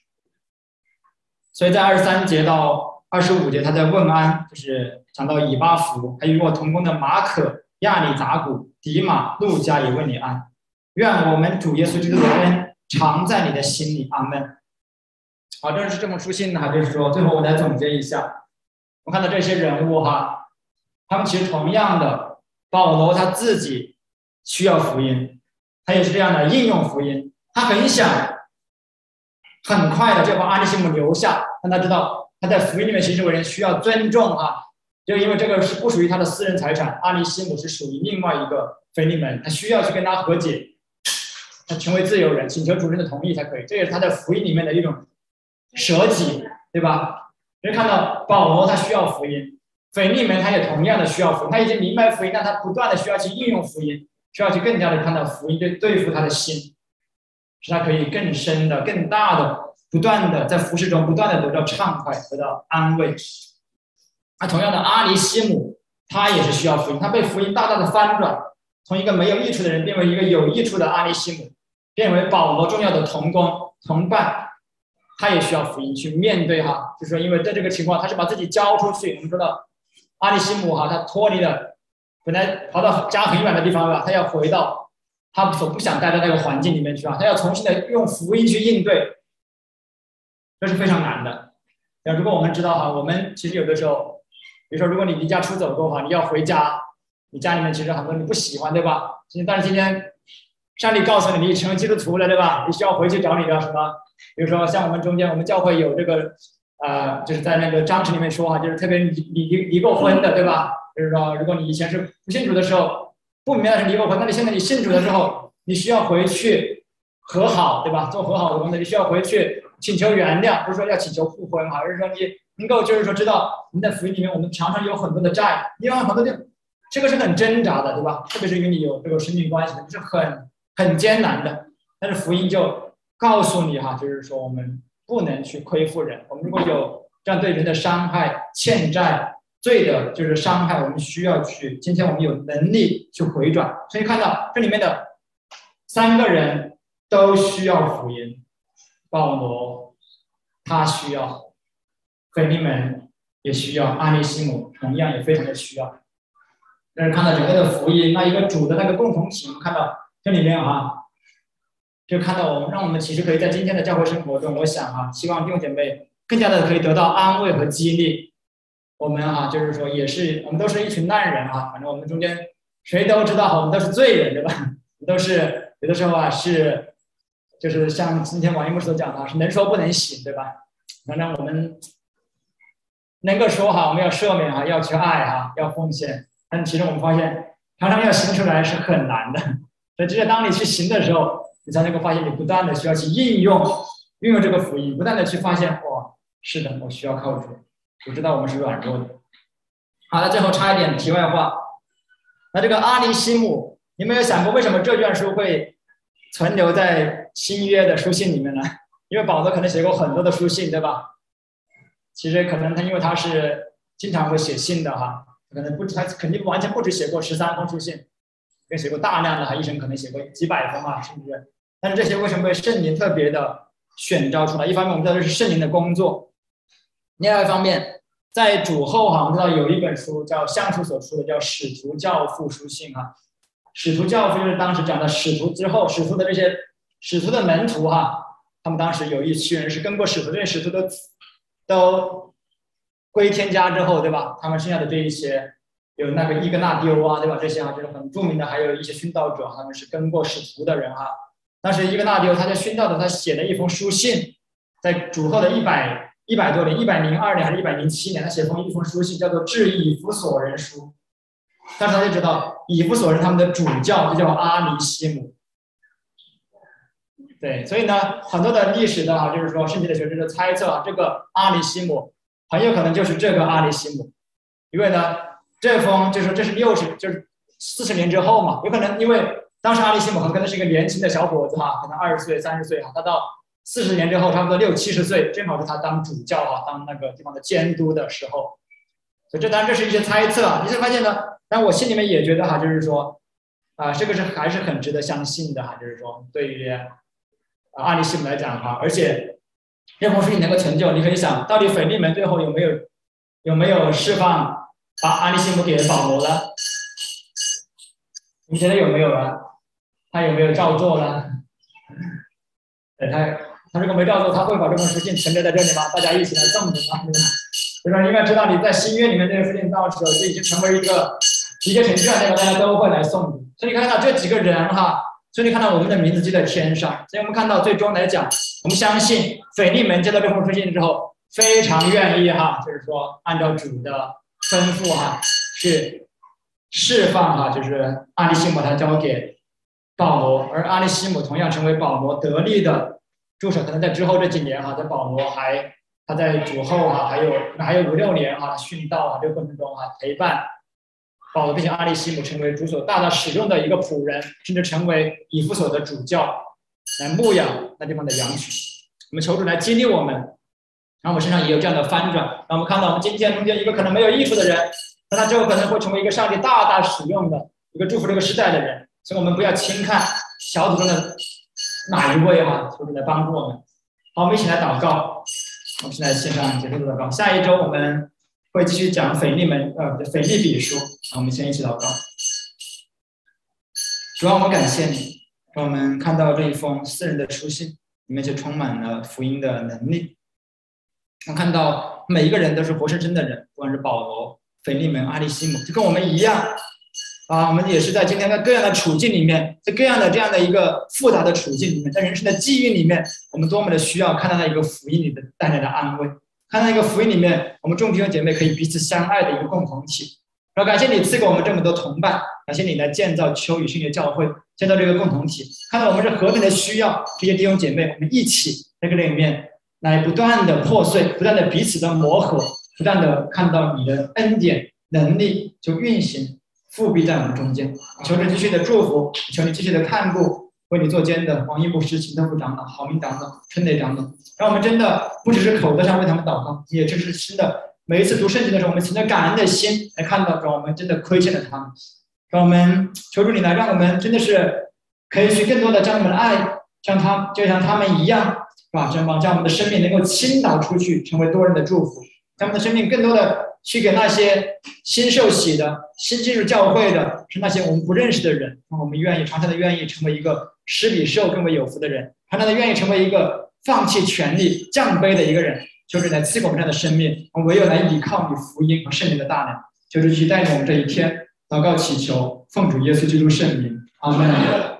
所以在二十三节到二十五节，他在问安，就是讲到以巴弗，还有与我同工的马可、亚里杂古、迪马、路加也问你安。愿我们主耶稣基督的恩常在你的心里，阿门。好，这是这封书信呢，就是说，最后我来总结一下，我看到这些人物哈，他们其实同样的，保罗他自己需要福音，他也是这样的应用福音，他很想。很快的就把阿里西姆留下，让他知道他在福音里面行事为人需要尊重啊，就因为这个是不属于他的私人财产，阿里西姆是属于另外一个腓利门，他需要去跟他和解，他成为自由人，请求主人的同意才可以，这也是他在福音里面的一种舍己，对吧？因为看到保罗他需要福音，腓利门他也同样的需要福音，他已经明白福音，但他不断的需要去应用福音，需要去更加的看到福音对对付他的心。使他可以更深的、更大的、不断的在服事中不断的得到畅快、得到安慰。那同样的，阿里西姆他也是需要福音，他被福音大大的翻转，从一个没有益处的人变为一个有益处的阿里西姆，变为保罗重要的同工同伴。他也需要福音去面对哈，就是说，因为在这个情况，他是把自己交出去。我们说到阿里西姆哈，他脱离了本来跑到家很远的地方吧，他要回到。他所不想待在那个环境里面去啊，他要重新的用福音去应对，这是非常难的。那如果我们知道哈，我们其实有的时候，比如说如果你离家出走过哈，你要回家，你家里面其实很多你不喜欢，对吧？但是今天上帝告诉你，你成为基督徒了，对吧？你需要回去找你的什么？比如说像我们中间，我们教会有这个呃，就是在那个章程里面说哈，就是特别离离离离过婚的，对吧？就是说，如果你以前是不信主的时候。不明白是离过婚，那你现在你信主了之后，你需要回去和好，对吧？做和好的工作，你需要回去请求原谅，不是说要请求复婚哈，而是说你能够就是说知道你在福音里面，我们常常有很多的债，因为很多的这个是很挣扎的，对吧？特别是与你有这个生命关系的，是很很艰难的。但是福音就告诉你哈，就是说我们不能去亏负人，我们如果有这样对人的伤害、欠债。罪的就是伤害，我们需要去。今天我们有能力去回转，所以看到这里面的三个人都需要福音。保罗他需要，腓利门也需要，阿里西姆同样也非常的需要。但是看到整个的福音，那一个主的那个共同体，看到这里面啊，就看到我们，让我们其实可以在今天的教会生活中，我想啊，希望弟兄姐妹更加的可以得到安慰和激励。我们啊，就是说，也是我们都是一群烂人啊，反正我们中间谁都知道，我们都是罪人，对吧？都是有的时候啊，是就是像今天王一牧师所讲的，是能说不能行，对吧？反正我们能够说哈，我们要赦免哈，要去爱哈，要奉献，但其实我们发现，常常要行出来是很难的。所以，只有当你去行的时候，你才能够发现，你不断的需要去应用运用这个福音，不断的去发现，哇，是的，我需要靠主。我知道我们是软弱的。好了，最后插一点题外话。那这个阿里西姆，你们有想过为什么这卷书会存留在新约的书信里面呢？因为保罗可能写过很多的书信，对吧？其实可能他因为他是经常会写信的哈， 可能不，他肯定完全不止写过十三封书信，跟写过大量的，他一生可能写过几百封啊，是不是？但是这些为什么被圣灵特别的选召出来？一方面我们知道这是圣灵的工作，另外一方面，在主后哈，我们知道有一本书叫橡树所出的，叫《使徒教父书信》哈。使徒教父就是当时讲的使徒之后，使徒的这些使徒的门徒哈，他们当时有一群人是跟过使徒，这些使徒都都归天家之后，对吧？他们剩下的这一些有那个伊格纳丢啊，对吧？这些啊，就是很著名的，还有一些殉道者，他们是跟过使徒的人哈。当时伊格纳丢他在殉道的，他写了一封书信，在主后的一百一百多年，一百零二年还是一百零七年，他写封一封书信，叫做《致以弗所人书》。但是他就知道以弗所人他们的主教就叫阿尼西姆。对，所以呢，很多的历史的哈，就是说圣经的学者就猜测啊，这个阿尼西姆很有可能就是这个阿尼西姆，因为呢，这封就是说这是六十，就是四十年之后嘛，有可能因为当时阿尼西姆很可能是一个年轻的小伙子哈，可能二十岁、三十岁哈，他到四十年之后，差不多六七十岁，正好是他当主教啊，当那个地方的监督的时候。所以这当然这是一些猜测啊，你会发现呢，但我心里面也觉得哈，就是说啊、呃，这个是还是很值得相信的哈，就是说对于。啊，阿尼西姆来讲哈，而且这封书信能够成就，你可以想到底腓利门最后有没有有没有释放把阿尼西姆给保罗了？你觉得有没有啊？他有没有照做了？对，他他如果没照做，他会把这封书信存留在这里吗？大家一起来诵读吗？对吧？所以说，应该知道你在新约里面这个事情到时候就已经成为一个一个程序了，对吧？大家都会来诵读。所以你看到这几个人哈。所以你看到我们的名字就在天上，所以我们看到最终来讲，我们相信腓利门接到这封书信之后，非常愿意哈，就是说按照主的吩咐哈，去释放哈，就是阿尼西姆他交给保罗，而阿尼西姆同样成为保罗得力的助手。可能在之后这几年哈，在保罗还他在主后哈，还有还有五六年哈，殉道啊这个过程中哈，陪伴。保罗并且阿尼西姆成为主所大大使用的一个仆人，甚至成为以弗所的主教，来牧养那地方的羊群。我们求主来激励我们，然后我们身上也有这样的翻转。让我们看到，我们今天中间一个可能没有益处的人，但他之后可能会成为一个上帝大大使用的一个祝福这个时代的人。所以我们不要轻看小组中的哪一位哈，求主来帮助我们。好，我们一起来祷告，我们现在线上结束祷告。下一周我们会继续讲腓利门呃腓利比书，好，我们先一起祷告。主啊，我们感谢你，让我们看到这一封私人的书信，里面就充满了福音的能力。我们看到每一个人都是活生生的人，不管是保罗、腓利门、阿里西姆，就跟我们一样啊，我们也是在今天的各样的处境里面，在各样的这样的一个复杂的处境里面，在人生的际遇里面，我们多么的需要看到那一个福音里的带来的安慰。看到一个福音里面，我们众弟兄姐妹可以彼此相爱的一个共同体。然后感谢你赐给我们这么多同伴，感谢你来建造秋雨圣洁教会，建造这个共同体。看到我们是和平的需要，这些弟兄姐妹，我们一起在这里面来不断的破碎，不断的彼此的磨合，不断的看到你的恩典能力就运行复辟在我们中间。求你继续的祝福，求你继续的看顾。为你做监的王一牧师、秦德福长老、郝明长老、春磊长老，让我们真的不只是口头上为他们祷告，也就是真的每一次读圣经的时候，我们存着感恩的心来看到，让我们真的亏欠了他们，让我们求助你来，让我们真的是可以去更多的将我们的爱，像他就像他们一样，是吧？将将我们的生命能够倾倒出去，成为多人的祝福，将我们的生命更多的去给那些新受洗的、新进入教会的，是那些我们不认识的人，让我们愿意常常的愿意成为一个施比受更为有福的人，常常的愿意成为一个放弃权力、降卑的一个人。求主来赐给我们这样的生命，我们唯有来依靠你福音和圣灵的大能。求主去带领我们这一天，祷告祈求，奉主耶稣基督圣名，阿门。